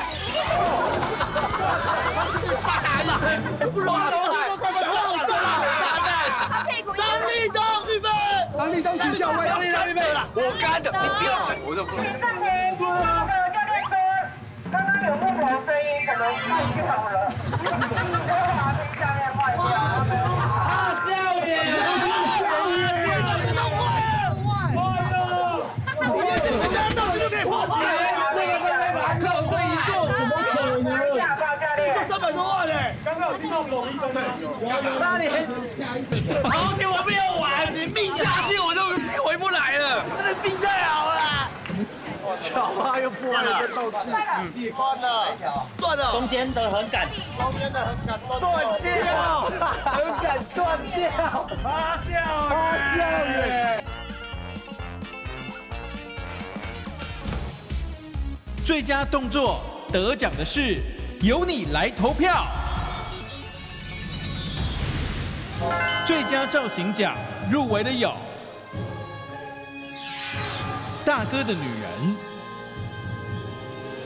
大胆了，不容易了， 张立东预备，张立东请教位，张立东预备了， 我干的，你不要，我就不。 刚刚有木头声音，可能太去好了。滑梯下面坏掉。 哈孝远， 现在这么坏了，你连这个家道就可以滑滑， 这个被马克这一做，怎么可能？ 这三百多万呢？ 刚刚有听到某医生的， 那你好久我没有玩，你命下去我就回不来了。 他的病太好了。 小花又破了一个斗气， 你断了， 断了， 中间的很赶，中间的很赶断掉，很敢断掉，哈孝哈孝远。 最佳动作得奖的是由你来投票。最佳造型奖入围的有大哥的女人、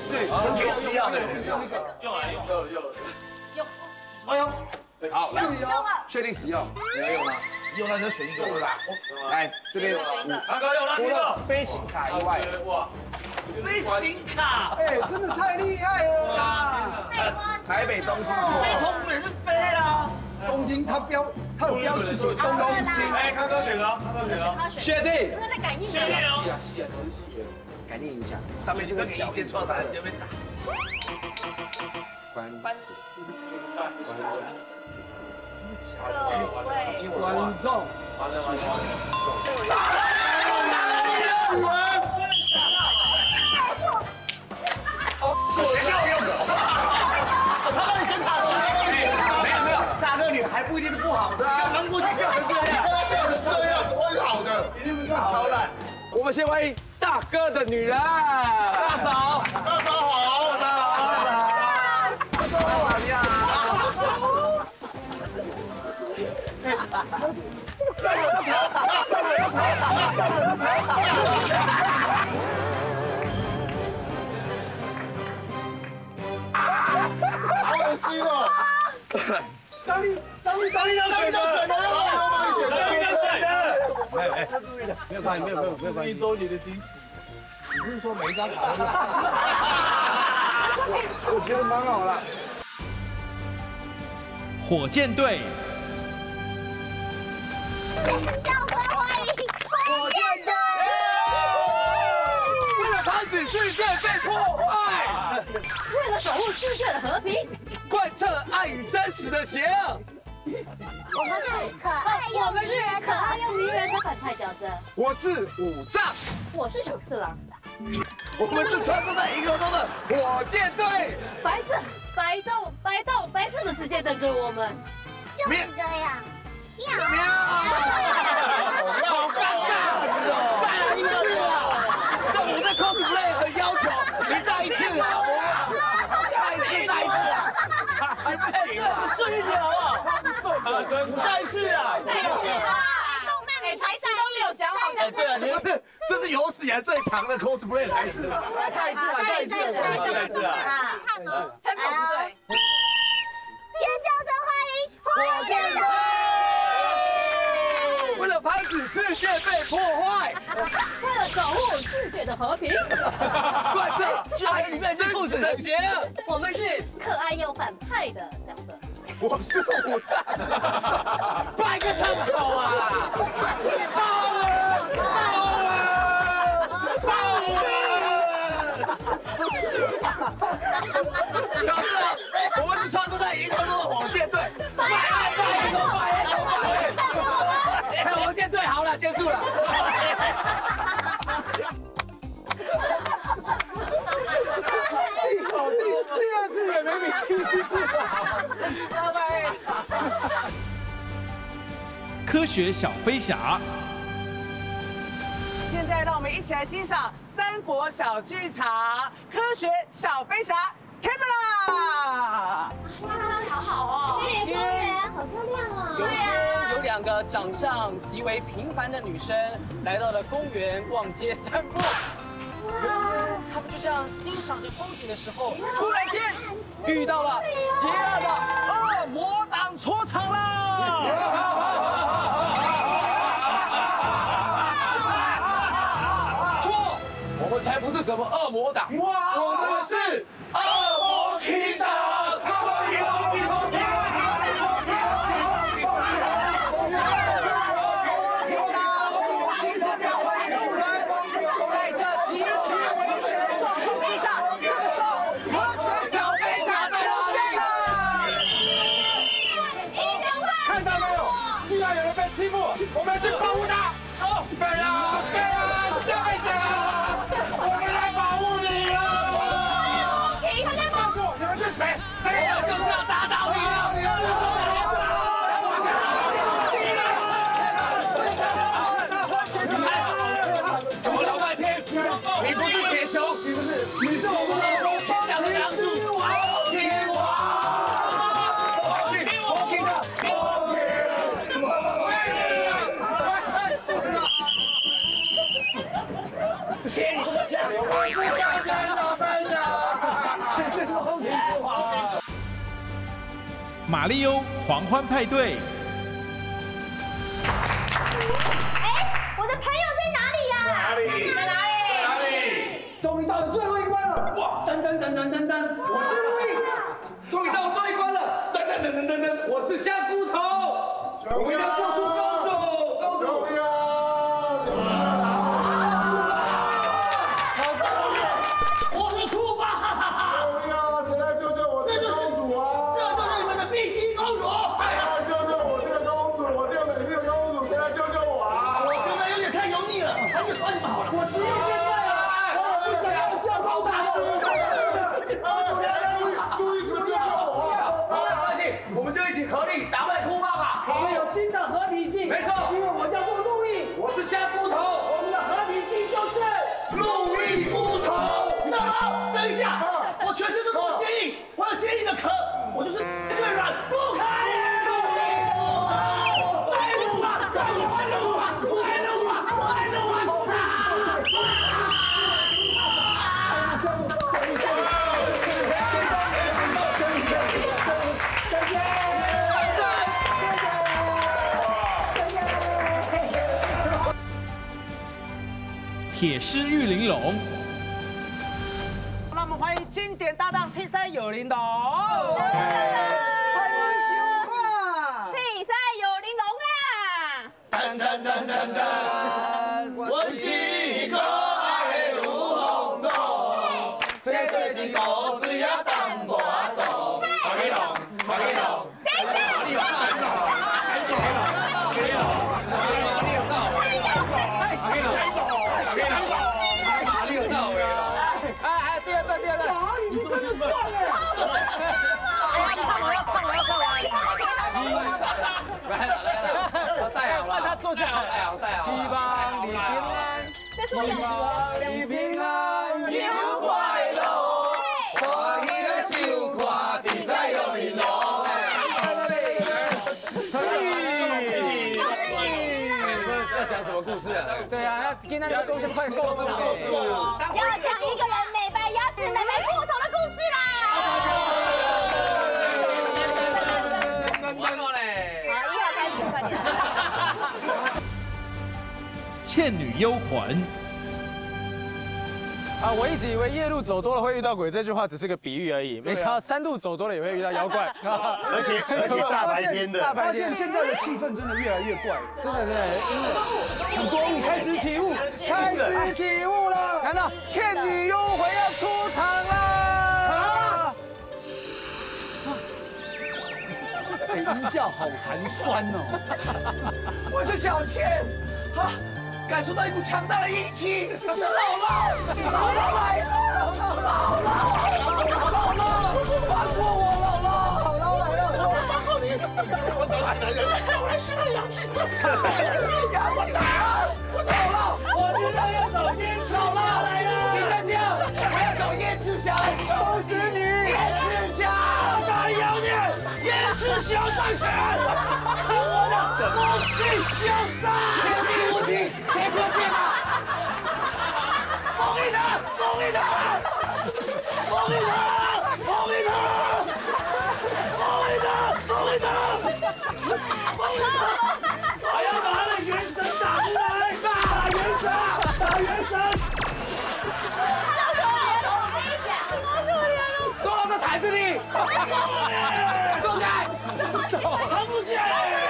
对，很可以需要的。 用啊用用用。 用。 哎呦， 好，来， 用了。 确定使用，你要用吗？ 用那就选一个了啦。 来这边， 阿哥用了， 除了飞行卡以外， 哇， 飞行卡，哎，真的太厉害了啦！ 台北、东京， 飞澎湖也是飞啊。东京它标，它有标志写东京。 哎，康哥选了，康哥选了， 确定。 那再改一是下。 啊是啊，都是细节，改念一下。上面这个条件创啥？ 这边打。 关关。各位观众。 还不一定是不好的， 韩国就笑成这样，笑成这样子会好的， 一定是超烂。 我们先欢迎大哥的女人，大嫂， 大嫂好， 大嫂好，大嫂好，你好。 好恶心哦！ 张力，张力，张力要选的，选的， 张力要选的， 哎哎，没有关系，没有没有没有关系， 一周年的惊喜。你不是说每一张卡都是？ 我觉得蛮好了。 火箭队。 掌声欢迎火箭队！ 为了防止世界被破坏， 为了守护世界的和平， 贯彻爱与真实的邪恶。 我们是可爱又我们是可爱又迷人的反派角色。 我是武藏， 我是小次郎。 我们是传说在银河中的火箭队。 白色、白昼、白到白色的世界等着我们。 就是这样。喵！ 喵！好尴尬！再来一次啊！这我的 cosplay 很要求，你再一次啊！再一次，再一次啊！行不行啊？ 顺一点好不好？再一次啊！ 再一次啊！动漫每台词都没有讲好。 哎，对啊，你不是，这是有史以来最长的 cosplay 台词。 再一次啊！再一次！ 再一次啊！ 看哦，很不对。 尖叫声欢迎火箭队！ 为了防止世界被破坏， 为了守护世界的和平， 贯彻爱与真实的邪恶， 我们是可爱又反派的角色。 我是武藏，掰个痛口啊！爆了！爆了！爆了！小四郎，我们是传说在银河中的火箭队，拜拜拜拜拜拜！火箭队好了，结束了。好，第第二次也没比第一次好。拜拜。 科学小飞侠。 现在让我们一起来欣赏三国小剧场科学小飞侠 Camera。 好好哦， 这里公园好漂亮哦。 有一天，有两个长相极为平凡的女生来到了公园逛街散步。他们就这样欣赏着风景的时候，突然间遇到了邪恶的恶魔党出场了。 错，我们才不是什么恶魔党，我们是恶魔提党。我们是保护他！哦，对啊，对啊，小飞侠，我们来保护你了！ 马里欧狂欢派对。 哎，我的朋友在哪里呀？ 哪里？ 在哪里？ 哪里？ 终于到了最后一关了！哇！噔噔噔噔噔噔，我是路易。 终于到最后一关了！噔噔噔噔噔噔，我是香菇头，我们要救出公主，公主！ 我是兔爸！ 救命啊！谁来救救我这个公主啊？ 这就是你们的碧姬公主！ 谁来救救我这个公主？我这个美丽的公主，谁来救救我啊？ 我觉得有点太油腻了，还是管你们好了。 我职业倦怠了，我不想要救公主。 故意不救我！ 好，没关系，我们就一起合力打败兔爸爸。 我们有新的合体技， 没错， 因为我叫做路易， 我是香菇头， 我们的合体技就是路易菇头。 什么？等一下，我全身都这么坚硬，我有坚硬的壳，我就是最软，不可以！来路啊！快点来路啊！来路啊！来路啊！ 铁狮玉玲珑， 让我们欢迎经典搭档 T 三有玲珑，欢迎修化 T 三有玲珑啦！ 噔噔噔噔噔，我是个爱如红中，这最是古水啊淡薄数，马里龙，马里龙，马里龙， 第二段，第二段，你真的赚了！哎呀，唱了，要唱了，要唱了！ 来了来了，我带好了， 让他坐下来。 带好带好。 希望你平安，希望你平安又快乐。 欢喜来收看第三有玲珑。要讲什么故事啊？ 对啊，要跟那个东西快点告诉我。 要讲一个人美白牙齿、美白骨头的故事啦！ 完了嘞！ 好，一号开始，快点。 倩女幽魂。 啊，我一直以为夜路走多了会遇到鬼，这句话只是个比喻而已，没想到山路走多了也会遇到妖怪。 而且而且大白天的， 发现现在的气氛真的越来越怪，真的真的阴冷，很多雾开始起雾，开始起雾了。难道倩女幽魂要出场了？啊！哎，音效好寒酸哦。 我是小倩，啊，感受到一股强大的阴气，是姥姥，姥姥来了，姥姥，姥姥，放过我，姥姥， 姥姥来了， 我放过你，我找海南人，我来是个阳气，是阳气啊！姥姥，我知道要找燕赤霞来了，你再这样，我要找燕赤霞来收拾你，燕赤霞，大妖孽，燕赤霞在前，我的风力强大，天地无情，铁克剑啊！风一腾，风一腾，风一腾，风一腾，风一腾，风一腾，风一腾！我要把他的元神打出来，打元神，打元神！ 好可怜哦，我跟你讲，好可怜哦。 坐到这台子里，坐下来，扛不起来。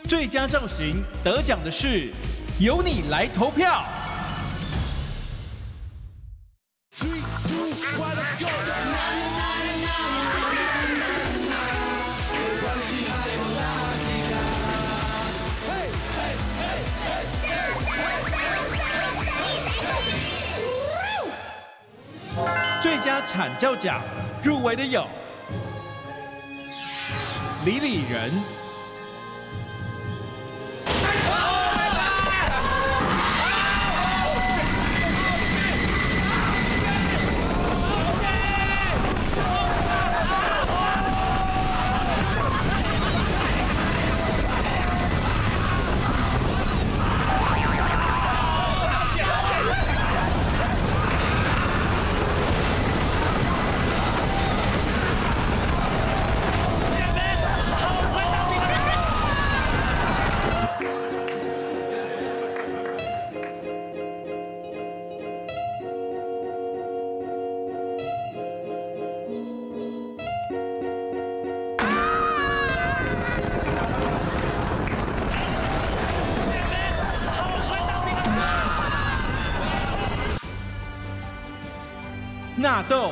最佳造型得奖的是由你来投票。最佳惨叫奖入围的有李李仁、纳豆。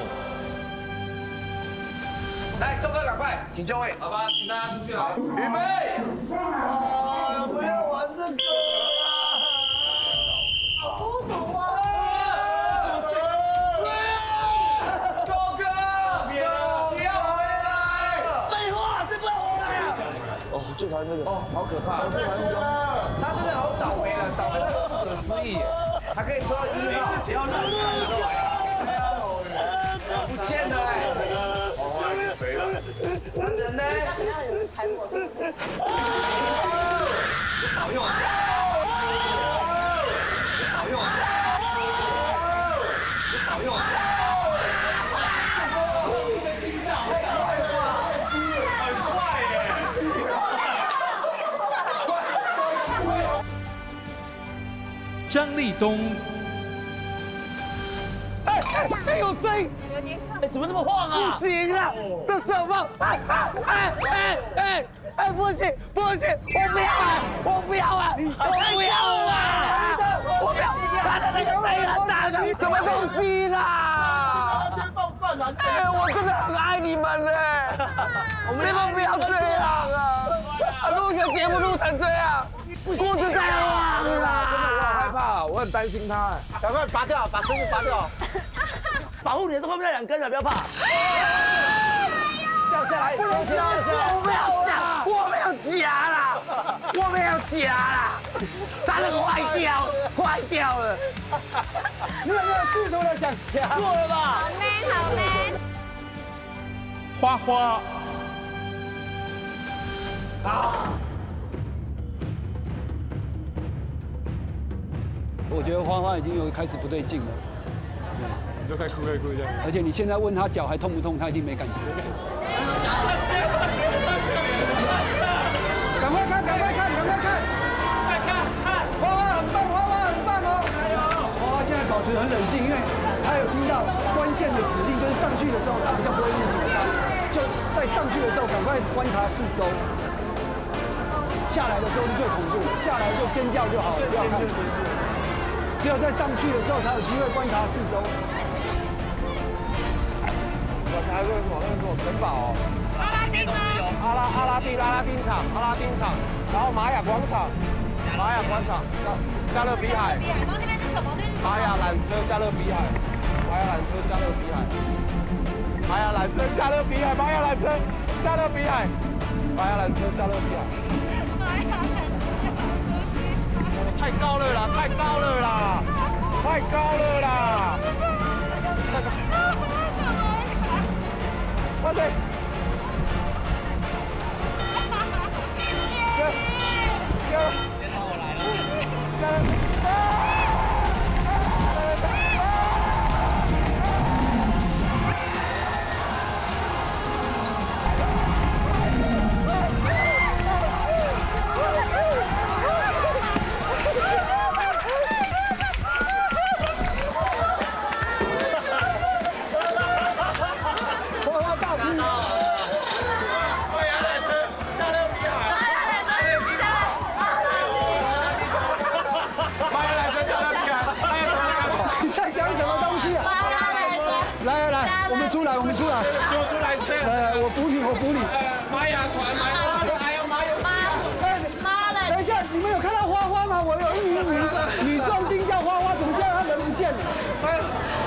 来，豆哥赶快，请就位。好吧，请大家出去了。预备。 啊！不要玩这个啦！ 好孤独啊！ 豆哥，别不要回来！ 废话，谁不要回来啊？哦，最讨厌这个。 哦，好可怕！ 最讨厌这个。 他真的好倒霉了，倒霉到不可思议。他可以抽到一号，只要让你看得出来。不见了哎！人呢？ 他可能要有人拍我。 好用，好用，好用。很快耶！ 张立东。 哎哎哎呦这！哎，怎么这么晃啊？不行了，这怎么？哎哎哎哎哎，不行不行，我不要啊！我不要啊！我不要啊！我不要！他的那个声音很大的，什么东西啦？先放饭啊！哎，我真的很爱你们嘞！你们不要这样啊！录个节目录成这样，裤子太晃了！ 真的我好害怕，我很担心他。 赶快拔掉，把绳子拔掉。保护你的是后面那两根的，不要怕。掉下来，不能掉下来！我没有夹，我没有夹啦，我没有夹啦，它那个坏掉，坏掉了。你有没有试图的想夹？错了吧？ 好 man 好 man。 花花。 好。 我觉得花花已经有开始不对劲了。 你就快哭快哭这样。 而且你现在问他脚还痛不痛，他一定没感觉。赶快看，赶快看，赶快看！ 快看看！ 花花很棒，花花很棒哦！花花现在保持很冷静，因为他有听到关键的指令，就是上去的时候他比较不会那么紧张，就在上去的时候赶快观察四周。下来的时候是最恐怖的，下来就尖叫就好了，不要看。只有在上去的时候才有机会观察四周。 还有个什么？那个什么城堡哦？阿拉丁吗？阿拉阿拉丁阿拉丁场，阿拉丁场，然后玛雅广场，玛雅广场，加勒比海。然后那边是什么？那边是玛雅缆车，加勒比海，玛雅缆车，加勒比海，玛雅缆车，加勒比海，玛雅缆车，加勒比海，玛雅缆车，加勒比海。玛雅缆车。太高了啦！太高了啦！太高了啦！快点！哥，哥，别让我来了！ 花花大哭。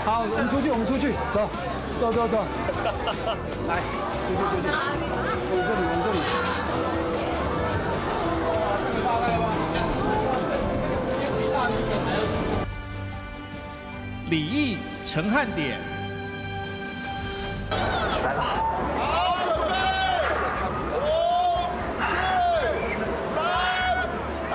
好，我们出去，我们出去，走，走走走，来，出去出去，往这里，往这里。 李毅、陈汉典。 来了。好，准备。五、四、三、二。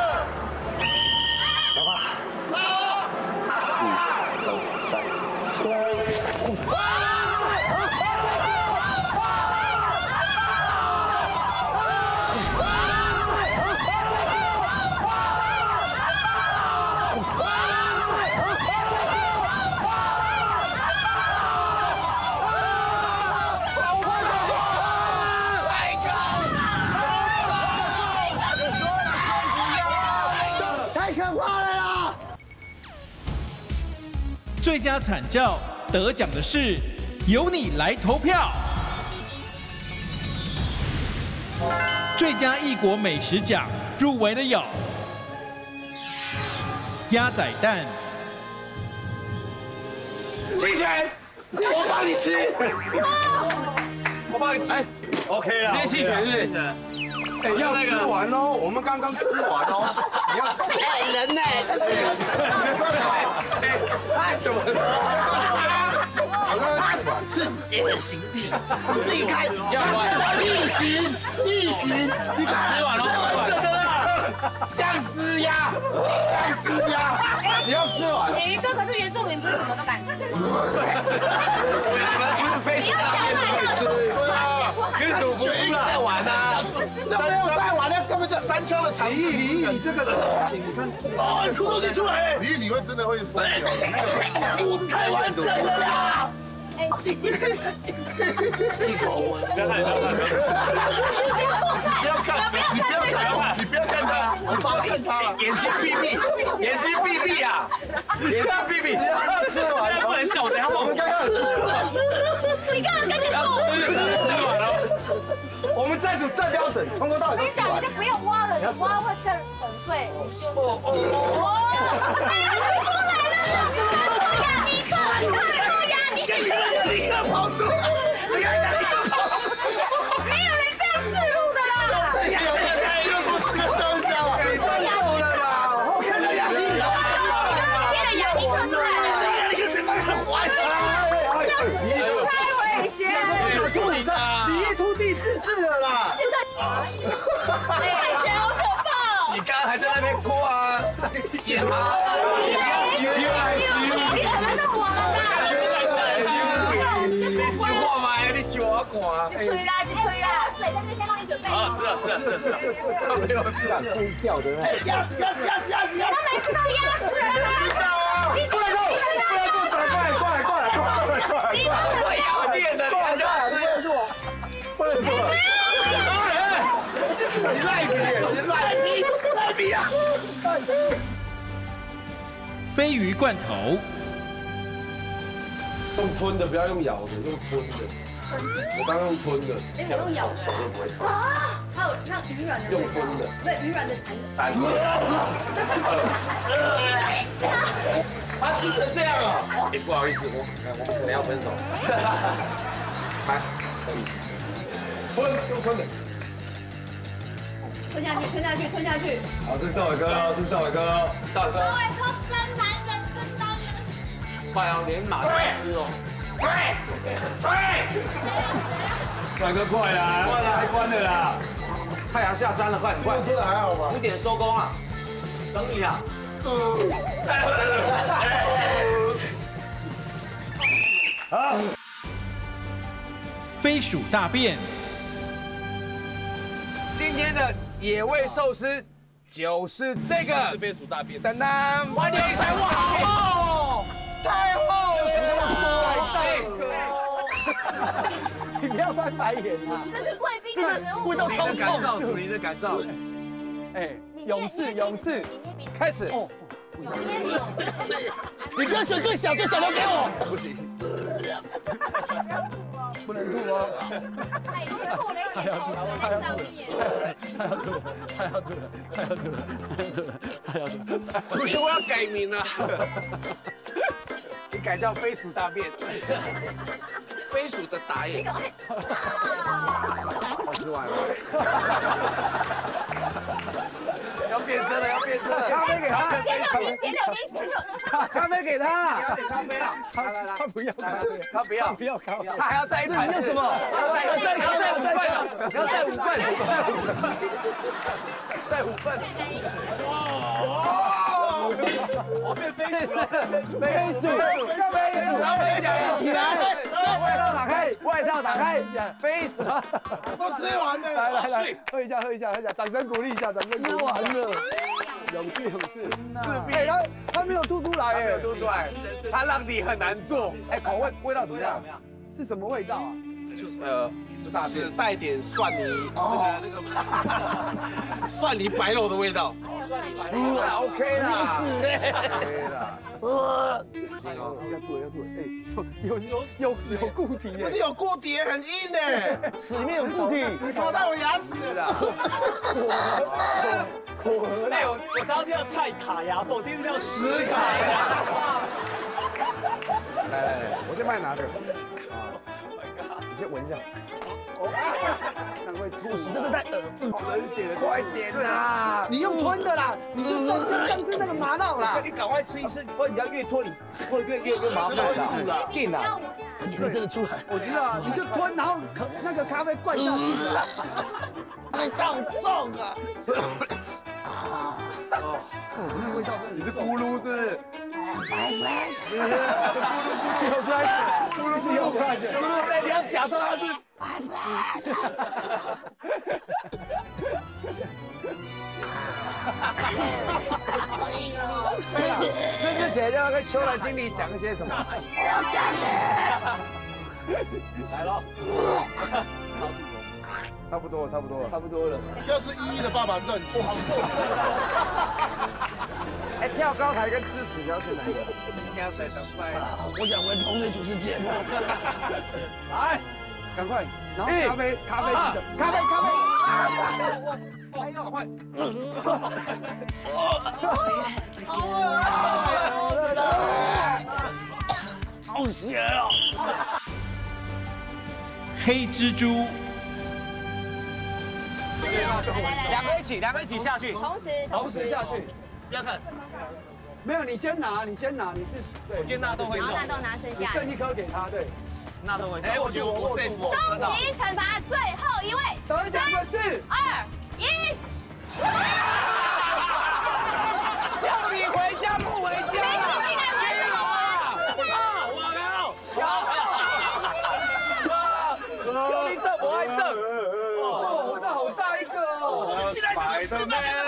走吧。好。五、四、三、二。 最佳惨叫得奖的是由你来投票。最佳异国美食奖入围的有鸭仔蛋、 鸡拳，我帮你吃，我帮你吃。哎 ，OK 了， 练气拳是不是？哎，要吃完哦，我们刚刚吃完哦，你要吃。哎，人呢？哎，怎么？他是也是行弟，你自己看。要逆行，逆行，你吃完了，真的啦，像撕鸭，像撕鸭，你要吃完。 美鱼哥可是原住民，不是什么都敢吃。 你们不是非常大便都可以吃，对啊，跟赌不输了，在玩啊，这没有在玩，那根本就三枪的场地。 李毅，你这个事情，你看， 哦，吐东西出来，李毅，你会真的会疯掉， 太完整了啦！ 哎， 一口，不要看，不要看， 不要看，你不要看，你不要看他，我帮看他了， 眼睛闭闭，眼睛闭闭啊，眼睛闭闭，吃完不能笑，等下我们刚刚你刚刚跟你说， 吃完了，我们再组再标准，从头到尾。 我跟你讲，你就不要挖了，你挖会更粉碎。哦哦哦！你出来了，你看，你看，你看， 立刻跑出来， 你看，立刻跑出来，没有人这样自录的啦。 有人在就不是个笑笑，你真够了啦！后面的压力大， 切了牙，立刻出来了， 你个嘴巴很坏， 太危险了。 李毅吐第四次了啦！ 哎，好可怕哦！ 你刚刚还在那边哭啊？演吗？ 你怎么弄我们啦？ 你洗我吗？你洗我管？ 一吹啦，一吹啦，水在这先帮你准备。 啊，是啊，是啊，是啊，是啊。他没有吃啊，故意掉的。 鸭子，鸭子，鸭子，鸭子，鸭子。 他没吃到鸭子。 知道啊！ 过来，过来，过来，过来，过来，过来，过来，过来，过来。你最要练的，你还叫他吃？不能做。 你赖皮，你赖皮，赖皮啊！ 鲱鱼罐头。 用吞的，不要用咬的，用吞的。我刚用吞的， 哎，我用咬手都不会臭。 啊，还有那鱼软的， 用吞的， 对，鱼软的三个。 他吃成这样啊！ 哎，不好意思，我我们可能要分手。来，可以。吞，用吞的。 吞下去，吞下去，吞下去。 好，是邵伟哥喽，是邵伟哥喽，邵伟哥。 邵伟哥真男人，真男人。 快哦，连马都吃哦。 对，对。 帅哥，快来，快来，关了啦！太阳下山了，快点，快！ 吞的还好吧？ 五点收工啊，等你啊。 啊！飞鼠大便。 今天的野味寿司就是这个， 是飞鼠大便。 噔噔，万年一才哇，厚，太厚了，太大。 你不要翻白眼啊！ 这是贵宾的食物， 味道超干燥， 重。 楚林的干燥。 哎，勇士，勇士， 开始。 哦， 你不要选最小，最小留给我。不行。 不能吐哦。 他已经吐了一点口水在上面。 他要吐了，他要吐了，他要吐了，他要吐了，他要吐了。 楚林，我要改名了。 改叫飞鼠大便。 飞鼠的打野。 我吃完了。 要变身了，要变身了！ 咖啡给他， 捡酒瓶，捡酒瓶，捡酒瓶。 咖啡给他， 咖啡了， 他他不要， 他不要， 不要咖啡， 他还要再一盘。 你要什么？ 要再要再要再五份，要再五份，再五份。 哇！我变飞鼠了，飞鼠，飞鼠， 然后我讲起来，外套打开，外套打开，飞鼠， 都吃完了， 来来来，喝一下，喝一下，喝一下，掌声鼓励一下，掌声鼓励。吃完了，勇士，勇士， 势必他他没有吐出来， 还没有吐出来，他让你很难做。 哎，口味味道怎么样？ 是什么味道啊？ 就是呃，只带点蒜泥，那个那个蒜泥白肉的味道。OK 啦，OK 啦。 呃，要吐了要吐了，哎，有有有有固体耶， 不是有固体很硬的， 屎里面有固体， 跑到我牙齿了。 口核哎，我我刚刚听到菜卡牙缝，第一次听到屎卡牙。来来来，我先帮你拿着。你先闻一下。 难怪吐屎真的太恶， 好冷血的，快点啦！ 你用吞的啦，你就上次上次那个麻辣啦。 你赶快吃一吃，不然你要越拖你会越越越麻烦的。 进来， 你会真的出来？我知道，你就吞，然后可那个咖啡灌下去了，味道重啊！哦，那个味道真的， 你是咕噜是不是？ 有 pressure， 咕噜是有 pressure， 咕噜对，你要假装他是。 吃之前要跟秋兰经理讲一些什么？ 我要加血。 来了。 差不多，差不多， 差不多了。 要是依依的爸爸是很吃屎。 哎，跳高台跟吃屎要选哪一个？ 我想回棚内主持节目。来，赶快，然后咖啡，咖啡记得，咖啡，咖啡。 快要快！ 好邪啊！ 黑蜘蛛。 两个一起，两个一起下去， 同时同时下去， 不要看。 没有，你先拿，你先拿，你是对。 我觉得纳豆会中。 然后纳豆拿剩下。 剩一颗给他，对。 纳豆会中。 哎，我觉得我最我终极惩罚最后一位， 得奖的是二一。 叫你回家不回家。没事，你来回啊！我靠！有你这我爱这。 哦，这好大一个哦。 起来这个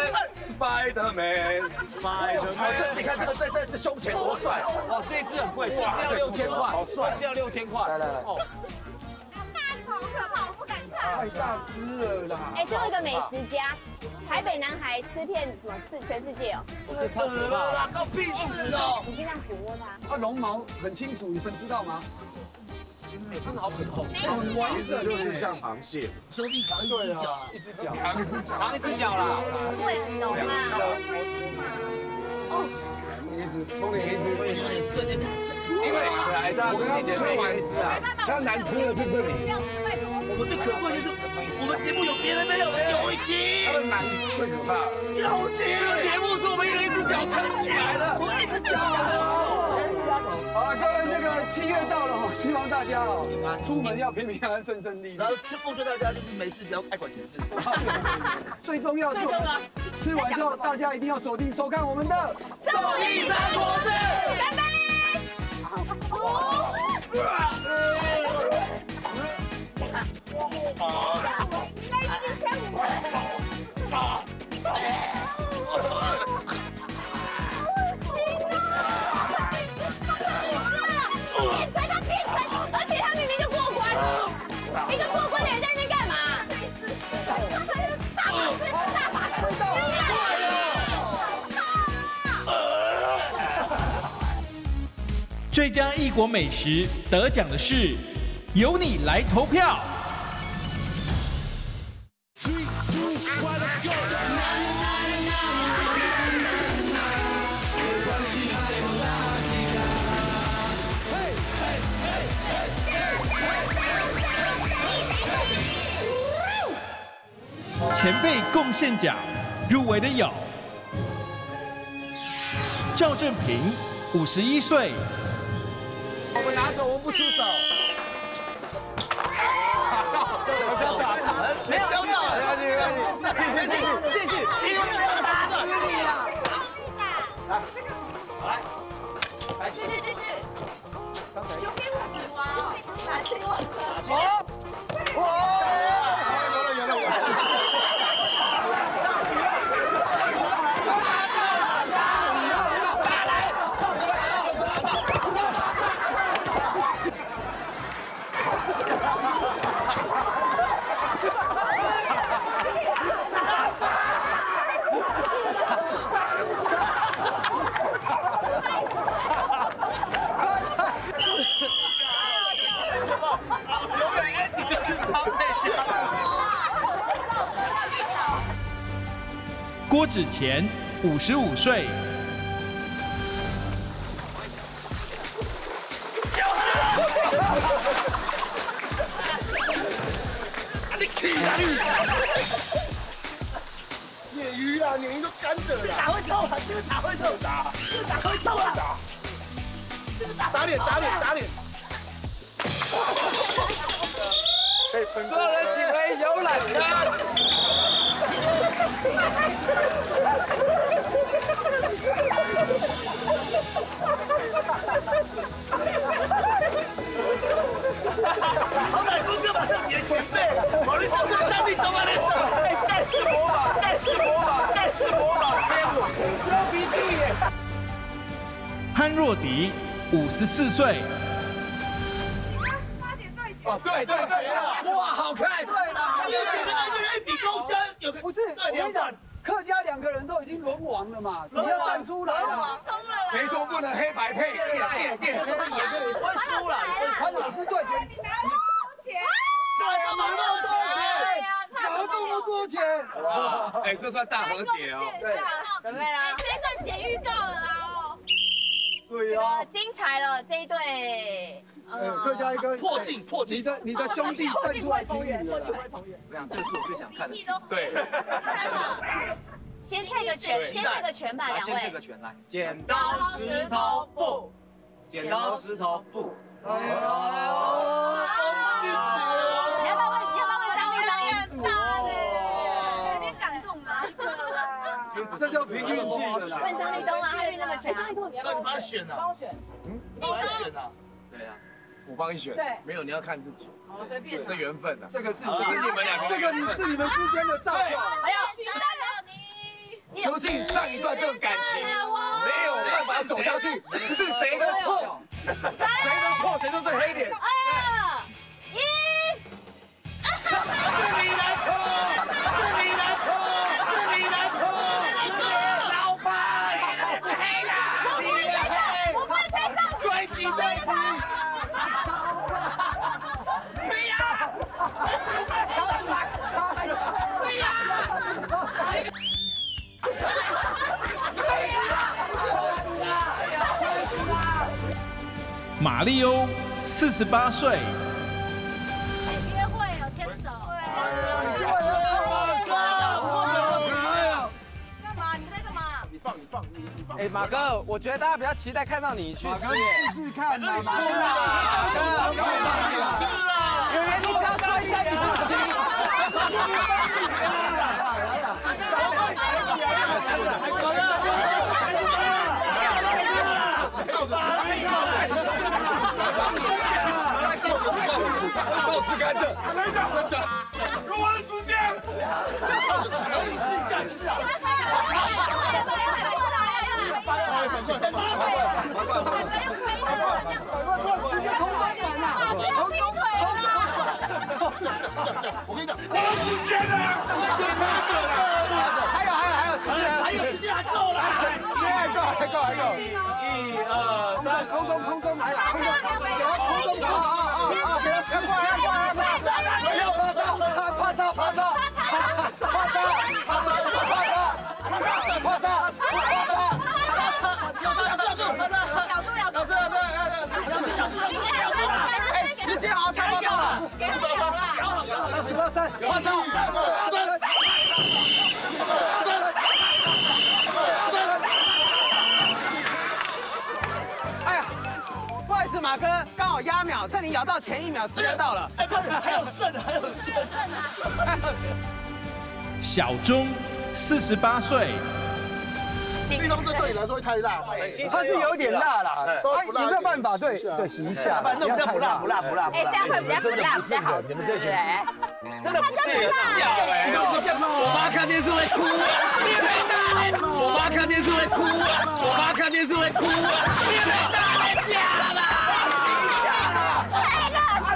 Spider-Man，Spider-Man，Spider-Man，这你看这个在在这胸前多帅！ 哇，这一只很贵，这只要六千块，好帅，这要六千块。 来来来， 哦， 好可怕，我不敢看。 太大只了啦！ 哎，最后一个美食家，台北男孩吃遍什么吃全世界哦。 这是超可怕， 搞屁事哦！ 你先这样抚摸它。 它绒毛很清楚，你们知道吗？ 哎，真的好可痛。 很完整， 就是像螃蟹， 兄弟扛一对只脚， 啊，一只脚， 扛一只脚， 扛一只脚啦。 胃很浓啊。 哦，一只，风铃一只， 因为来，大家我刚吃完一次啊， 它难吃的是这里。 我们最可贵就是我们节目有别人没有的友情， 它的难最可怕。 友情，这个节目是我们用一只脚撑起来的，我们一只脚。 好了，各位，那个七月到了哦，希望大家哦，出门要平平安安、顺顺利利。 然后奉劝大家就是没事不要爱管闲事。 最重要是，吃完之后大家一定要锁定收看我们的《 综艺三国志》，拜拜。而且他明明就过关了，一个过关的人在那边干嘛？大法师，大法师，出来了！ 最佳异国美食得奖的是，由你来投票。 前辈贡献奖入围的有赵正平，五十一岁。 我们拿走，我们不出手。 没有笑到，没关系，没关系，继续，继续，因为我打死你了。来，来，来，继续，继续。就给我听哇，拿起我。好，哇！有了，有了，有了。 郭子乾，五十五岁。 你起来！鲶鱼啊，鲶鱼都干的了。 打会痛啊！这个打会痛，打，这个打会痛啊！这个打打脸，打脸，打脸！ 所有人请回游览车。 好歹峰哥马上你的前辈，毛利峰哥战力都在那手，盖世魔法，盖世魔法，盖世魔法，天舞，不要逼逼耶！ 潘若迪，五十四岁。 哦，对对对，哇，好看！ 对了，之前的那个人比高山有个不是，我跟你讲，客家两个人都已经轮王了嘛，你要站出来了。 谁说不能黑白配？变变变， 都是演的，不会输了。 潘老师对决， 你拿那么多钱，拿这么多钱， 拿这么多钱， 哇，哎，这算大和解哦。 对，准备啦，这一段剪预告了啦哦。 对啊， 精彩了这一对。 呃，客家一个破镜破镜， 你的你的兄弟站出来挺你的。 我想这是我最想看的。 对， 真的。先猜个拳，先猜个拳吧，两位。 先这个拳来，剪刀石头布，剪刀石头布。 哎呦，进去了！ 你要不要问？你要不要问张力？张力很大嘞，有点感动啊。 这叫凭运气的啦。 问张立东啊，他运那么强。 这你帮他选啊？帮我选。嗯，帮我选啊。 对啊。 我帮你选， 对， 没有你要看自己， 好随便， 这缘分啊， 这个是这是你们两个， 这个你是你们之间的造化。 哎呀，期待了你。 究竟上一段这个感情没有办法走下去，是谁的错？谁的错？谁说最黑脸？ 二一， 是你的错，是你的错，是你的错，你是老板，你是黑的，你是黑， 我不会猜上， 追击追击。 对呀！对呀！ 马里欧，四十八岁。 约会有牵手。干嘛？你在干嘛？ 你放，你放，你你放。 哎，马哥，我觉得大家比较期待看到你去吃耶。 试试看嘛， 吃啦！吃啦！ 圆圆，你只要摔下你就行。 给我吃甘蔗。给我的时间。让你试一下，试啊！ 直接冲翻船了， 不要劈腿了！ 我跟你讲， 我有时间啊！ 还有还有还有时间， 还有时间还够了， 时间还够还够还够。 一二三， 空中空中来了，空中给他空中跑，啊啊啊！给他吃过来过来过来， 不要趴着，趴着趴着，趴着趴着趴着趴着趴着。 哎，时间好像差不多了， 给我了， 二十二三， 我操！ 秒，在你咬到前一秒，时间到了。 哎，不是，还有剩，还有剩。 小钟，四十八岁。 地方这对你来说会太辣， 它是有点辣啦，有没有办法？对对，洗一下， 不然那不辣不辣不辣不辣。 哎，这样会比较不辣，比较好吃。你们这群真的不是笑哎！我妈看电视会哭啊！我妈看电视会哭啊！我妈看电视会哭啊！你们打人家啦！洗一下啦！ 太辣了！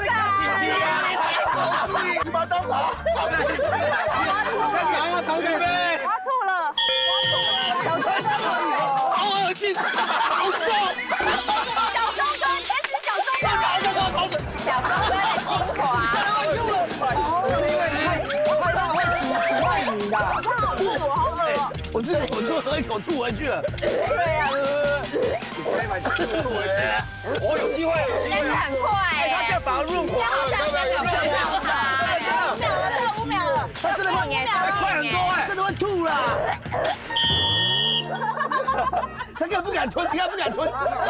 你把刀拿， 好在你出来， 来啊，导演！ 我要吐了！小钟哥， 好恶心，好瘦。 小钟哥，这是小钟哥。小钟哥的精华。 因为太太辣会阻碍你的。 好饿，我好饿哦。 我是我就喝一口吐回去了。 对呀。 你可以把吐吐回去。我有机会，有机会。 很快哎。 他干嘛润滑？ 五秒了， 他真的快，快很多哎，真的会吐啦！他根本不敢吞，你看不敢吞。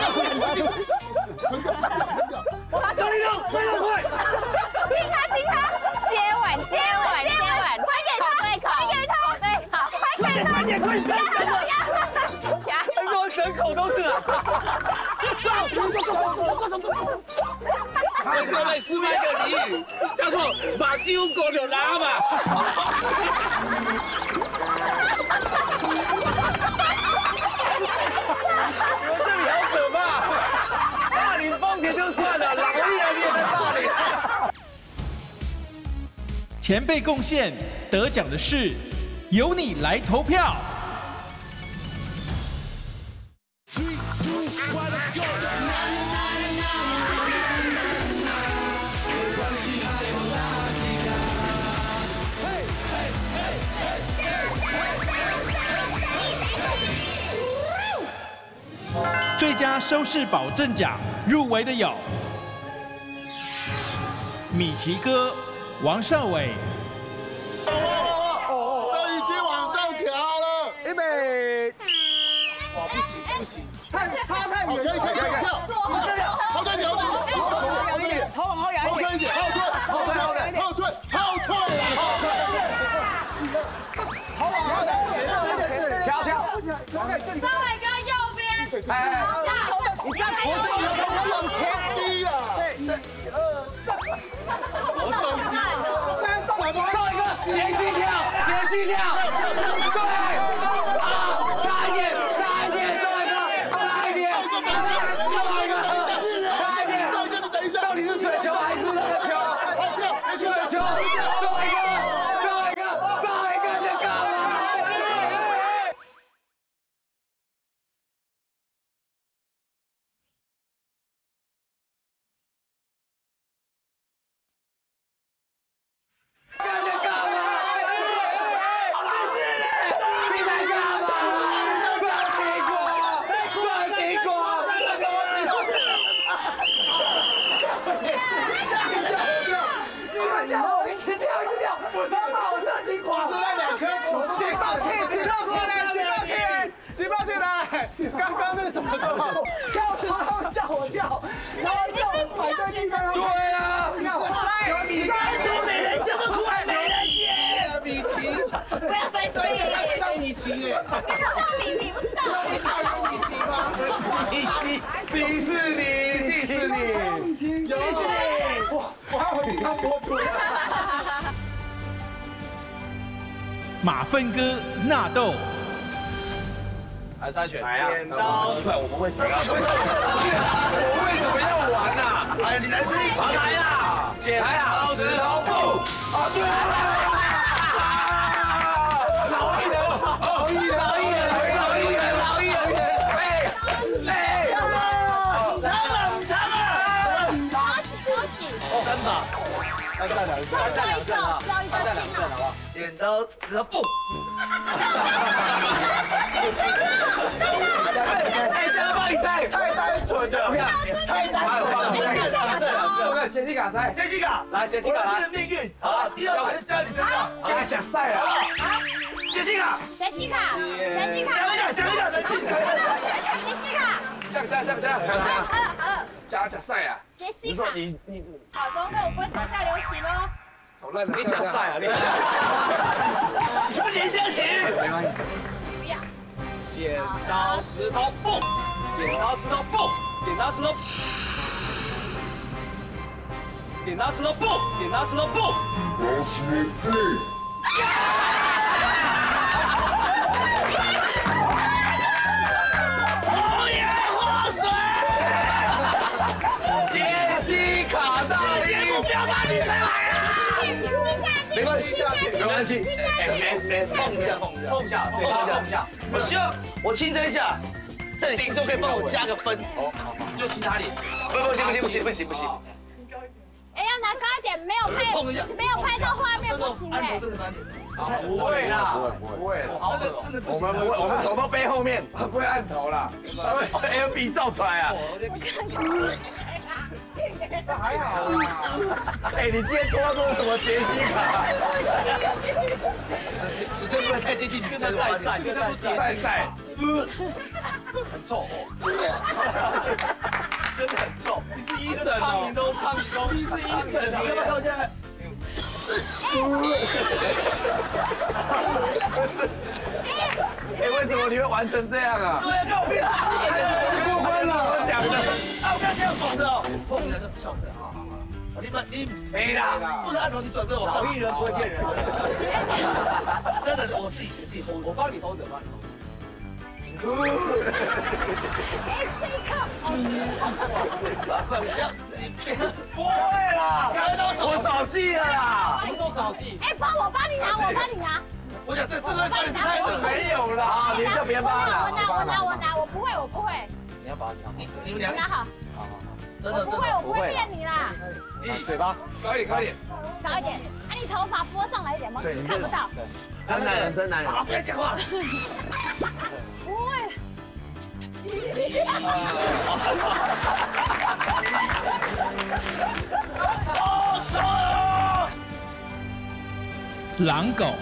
他这里弄，这里弄快！ 亲他，亲他，接吻，接吻，接吻，快给他，快给他，对，好，快给他， 快点，快点，快点！他说整口都是啊！走走走走走走走走！给各位示范一个俚语，叫做“把丢狗就拉吧”。你们这里好可怕！霸凌丰田就算了，老艺人也在霸凌。 前辈贡献得奖的是，由你来投票。最佳收视保证奖入围的有米奇哥、王少伟。 摄影机往上调了， 预备。哇，不行不行， 太差太远， 可以可以可以跳，后退调一点， 头往后仰一点， 后退一点，后退后退后退后退后退后退， 头往后仰， 跳跳。 稍微跟右边， 哎， 你看头头往前低呀， 对对，二上， 什么东西？ 三上来， 跳一个连续跳，连续跳，对，啊，差一点，差一点，再一个，差一点，再一个，差一点， 再一个，等一下， 到底是水球还是那个球？水球，再一个，再一个，再一个，你干嘛？干这干嘛？你在干嘛？双击果，双击果， 你们叫我一起跳一起跳，我他妈我上去垮， 这那两颗球， 举报器，举报器来，举报器，举报器来，刚刚那是什么状况？跳跳他们叫我跳，然后叫我摆对地方， 对啊， 有米奇， 没人叫不出来，没人接。 米奇， 不要生气， 知道米奇耶？ 你知道米奇不知道？ 你知道米奇吗？ 米奇，迪士尼，迪士尼， 有，我我还会给他播出来。 马粪哥纳豆。 还是他选剪刀， 奇怪，我们为什么要？ 我为什么要玩呐？ 哎呀，你来是一起来啦！剪刀石头布，啊对老艺人，老艺人，老艺人，老艺人，老艺人，哎哎，他们他们， 恭喜恭喜！ 三把，要站两胜， 再一个，要一个站两亲啊！ 胜好不好？剪刀石头布。 哎，这样帮你猜，太单纯了，太单纯了。我看杰西卡猜，杰西卡来，杰西卡来。命运，好，第二把就交你身上，给他假赛啊！杰西卡， 杰西卡，杰西卡， 想一想，想一想，冷静， 杰西卡， 像这样，像这样，像这样， 好了好了， 加假赛啊！ 杰西卡。 你你好，钟哥，我不会手下留情哦。 好烂的，你假赛啊！你什么连相形？没关系。 不要。 剪刀石头布，剪刀石头布，剪刀石头。剪刀石头布，剪刀石头布。我是布。红颜祸水。杰西卡大英，不要把女生来了。没关系，没关系。哎，没没碰一下，碰一下，碰一下，嘴巴碰一下。我希望我亲这一下，这里心就可以帮我加个分。哦，好，就亲他脸。不不行不行不行不行不行。 哎，要拿高一点，没有拍，没有拍到画面不行哎。 不会啦，不会不会，真的真的不行。我们不会，我们手都背后面，不会按头啦，他会 L B 照出来啊。这还好啦。哎，你今天抽到这是什么杰西卡？尺寸不能太接近女生，带赛，带赛，很臭哦。真的很臭，你是医生哦，苍蝇都苍蝇都，你是医生，你干嘛靠近？哎，为什么你会玩成这样啊？对啊，跟我屁事！过关了，我讲的。啊，我刚刚这样爽的哦。碰起来就笑的，好好好。你们你没啦，不能按头你爽着我。少艺人不会骗人。真的，我自己自己 hold， 我帮你 hold 着，帮你 hold。哎，这个，快不要自己变，不会啦，我扫戏了啦，我们都扫戏。 哎，帮我帮你拿，我帮你拿。 我想这这个帮你拿，没有啦，你就别帮他拿。我拿我拿我拿，我不会我不会。 你要把它拿，你你们两个拿好。 好好好，真的我不会我不会骗你啦。 一嘴巴高一点高一点， 高一点。哎，你头发拨上来一点吗？看不到。 真男人真男人，好，不要讲话。 不会。 狼狗。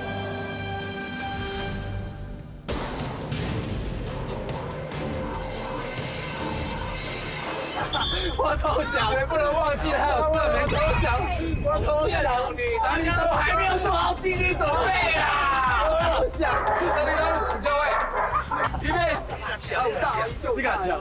我投降，不能忘记还有射门投降。我投降你，大家我还没有做好心理准备啊！我投降。这里都请就位，预备，抢大，你敢抢？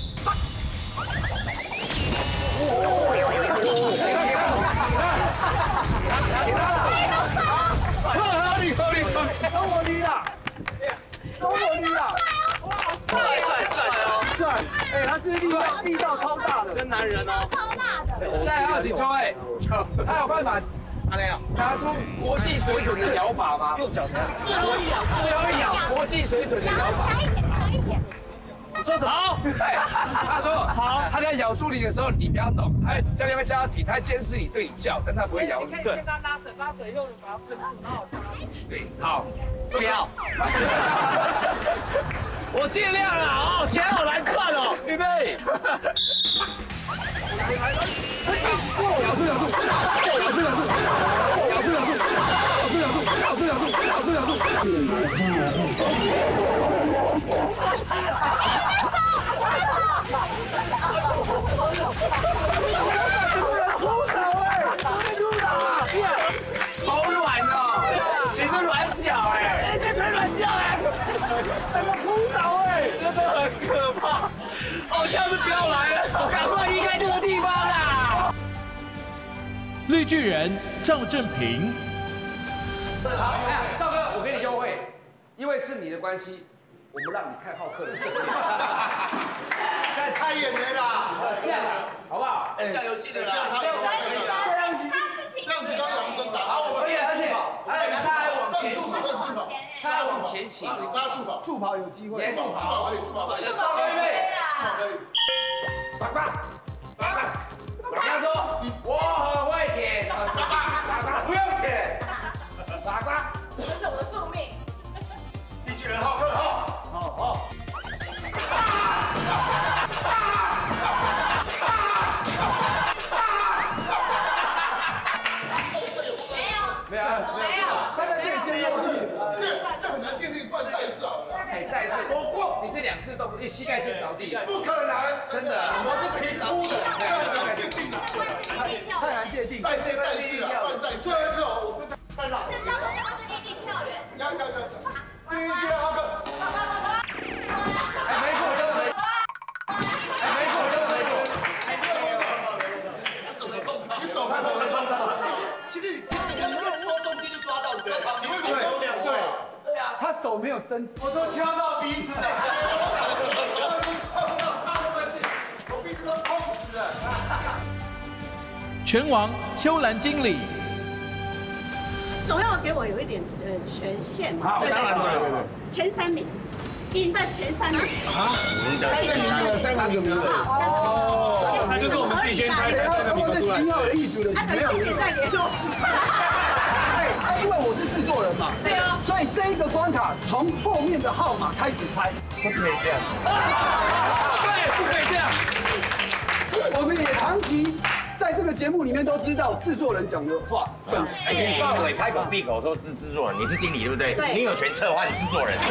合理合理合理，都我力了，都我力了，帅帅帅帅！哎，他是力道力道超大的，真男人哦， 超大的。 下一号请就位，他有办法拿出国际水准的摇法吗？右脚最后一摇，最后一摇，国际水准的摇法。 强一点，强一点。 你说什么？哎，他说好，他在咬住你的时候，你不要动。哎，教练会叫他停，他监视你，对你叫，但他不会咬你。 对。先拉拉绳，拉绳以后把它撑住，然后对，好，不要。我尽量了哦，钱好难赚哦。预备。咬住咬住，咬住咬住，咬住咬住，咬住咬住，咬住咬住，咬住咬住。好软哦，你是软脚哎，你这腿软脚哎，什么扑倒哎，真的很可怕。哦，下次不要来了，赶快离开这个地方啦。 绿巨人赵正平。 好，哎，赵哥，我给你优惠，因为是你的关系，我们让你看浩克的正面。 太远了啦！ 这样啊，好不好？ 这样有记得啦。 这样子， 这样子刚扬声打。 好，我们可以，而且还有他还往前骑，他还往前骑， 你杀助跑， 助跑有机会， 助跑可以，助跑可以， 赵哥预备， 助跑可以。 呱呱，呱呱，呱呱说，我很会舔，呱呱，不用舔，呱呱， 这是我的宿命。 机器人浩克，好， 好好。没有， 没有， 他在这里先用力， 这这很难鉴定，不然再一次好了。 哎，再一次，我过，你是两次都不，膝盖先着地， 不可能， 真的， 我是评估的，这很难鉴定。 手没有伸直， 我都敲到鼻子了，我鼻子都痛死了。 拳王邱兰经理， 总要给我有一点呃权限嘛。 好，当然对对对。 前三名，赢的前三名。 啊，三个名额，三个名额。哦，那就是我们自己先猜三个名额出来。 十号有艺术的， 他等谢谢再联络。 哎，因为我是制作人嘛， 对啊， 所以这一个关卡从后面的号码开始猜， 不可以这样。 对，不可以这样。 我们也长期在这个节目里面都知道制作人讲的话算数。 而且你范伟开口闭口说是制作人，你是经理对不对？ 对。 你有权策换制作人。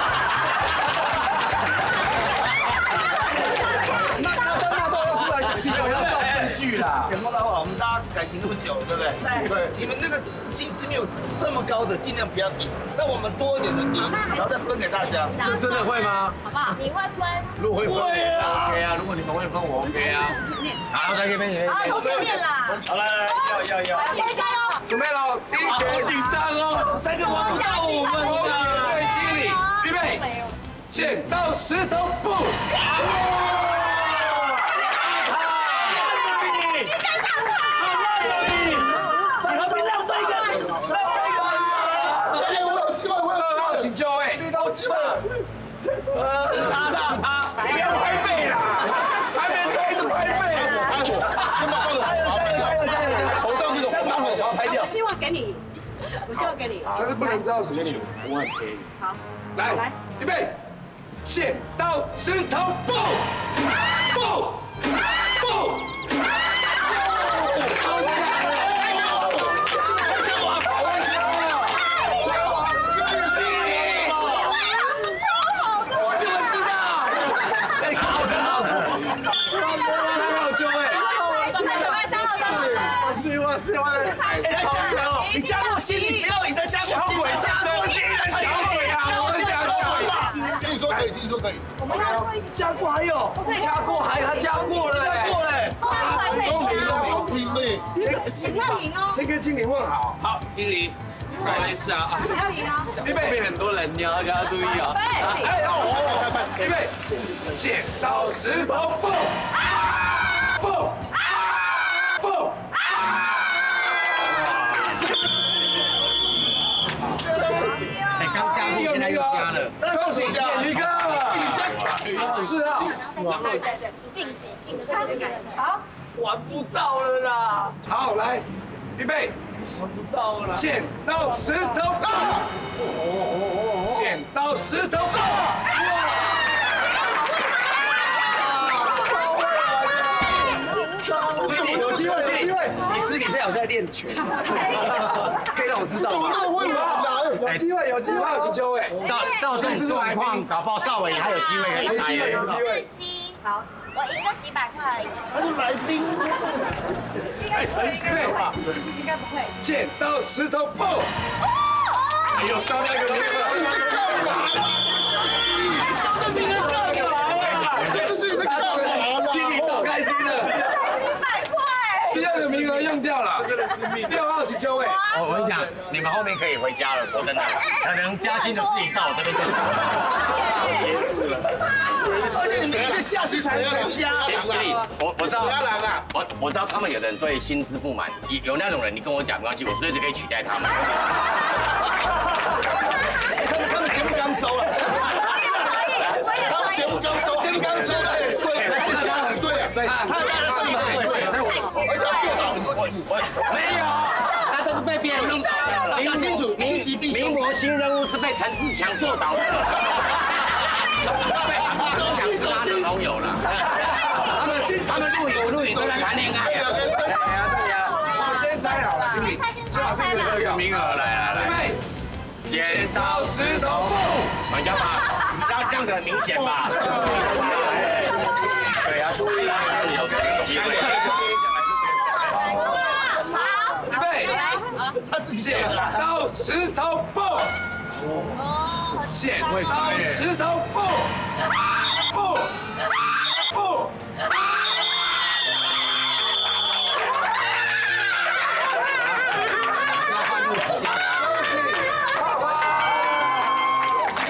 那那那都要出来讲，就要照顺序啦。 讲过的话，我们大家感情这么久了，对不对？对。你们那个薪资没有这么高的，尽量不要赢。那我们多一点的赢，然后再分给大家。 这真的会吗？ 好不好？你会分？ 如果会分，OK 啊。如果你们会分，我 OK 啊。 好，在这边。 好，从前面啦。 好，来来，要要要。 大家加油！ 准备了，第一拳，紧张哦，三个王不到我们的对经理，预备，剪刀石头布。 你敢讲话？ 你何必浪费一个？浪费一个！ 哎，我有机会，我有二号请就位。 遇到机会。 十趴十趴，不要拍背啦，还没猜就拍背。 拍火，先把这个加油加油加油加油！ 头上这个先把火把它拍掉我。希望给你，我希望给你。 但是不能知道什么球，我很可以。 好， 来， 来， 预备，剪刀石头布，布，布。是吗？哎，加油！你加过心，你不要赢的加过心。小鬼加过心的小鬼啊！我是加过。 跟你说可以，跟你说可以。 我们要加过还有，加过还他加过了，加过嘞。 公平公平嘞。 你要赢哦。 先跟经理问好。好，经理，不好意思啊。 你要赢哦。 预备，很多人，你要大家注意啊。哎哦，预备，剪刀石头布，布，布。 哎，刚加过，现在又加了。 恭喜一个，四号。 对对对，晋级晋级的感觉。好， 玩不到了啦。 好，来，预备， 玩不到了。 剪刀石头布，剪刀石头布。 有机会有机会， 你私底下有在练拳，可以让我知道吗？ 有机会有机会， 二请就位。 照照这种状况，搞不好邵伟还有机会可以猜耶。 四七，好，我赢个几百块而已。 他是来宾， 太诚实了吧？ 应该不会。 剪刀石头布。哎呦，烧掉一个名额。烧这名额干嘛呀？ 这就是你在干嘛啦？ 经理超开心的。 几百块。 第二个名额用掉了，真的是命。六号请就位。 我我跟你讲，你们后面可以回家了。说真的，可能加薪的事情到我这边就结束了。 而且你们一直下去才能加。 经理，我我知道，我我知道他们有的人对薪资不满，有有那种人，你跟我讲没关系，我随时可以取代他们。 他们他们节目刚收了。 我也可以，我也可以。 节目刚收， 节目刚收了， 税还是加很税啊？对， 他他这么贵， 而且要做到很多节目。 没有，他都是被别人弄倒的。 想清楚，明其必名模新任务是被陈志强做倒的。 走心走心都有了。他们他们录影录影都在谈恋爱。对呀对呀。 我先猜好了，经理，先把这个有名额来来来。预备，剪刀石头布。 你要把，要这样子很明显吧？对呀，注意有个机会。 预备，剪刀石头布。剪刀石头布。布。布。恭喜爸爸！恭喜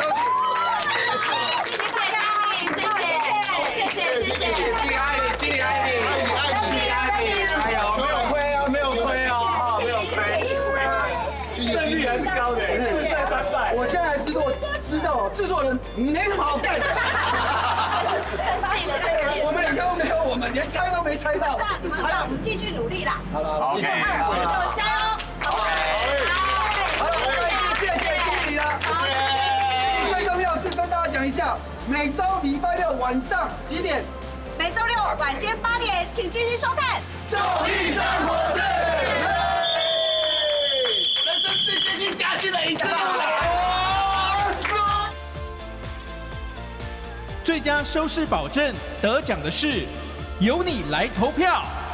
我现在知道知道制作人没什么好干的。 生气了， 我们两个都没有，我们连猜都没猜到。 好了，我们继续努力啦。 好了 ，OK， 我们就加油，好不好？ 好了，那谢谢经理了。谢谢。最重要是跟大家讲一下，每周礼拜六晚上几点？ 每周六晚间八点，请继续收看《 综艺生活日》。人生最接近加薪的一次。 最佳收视保证得奖的是由你来投票。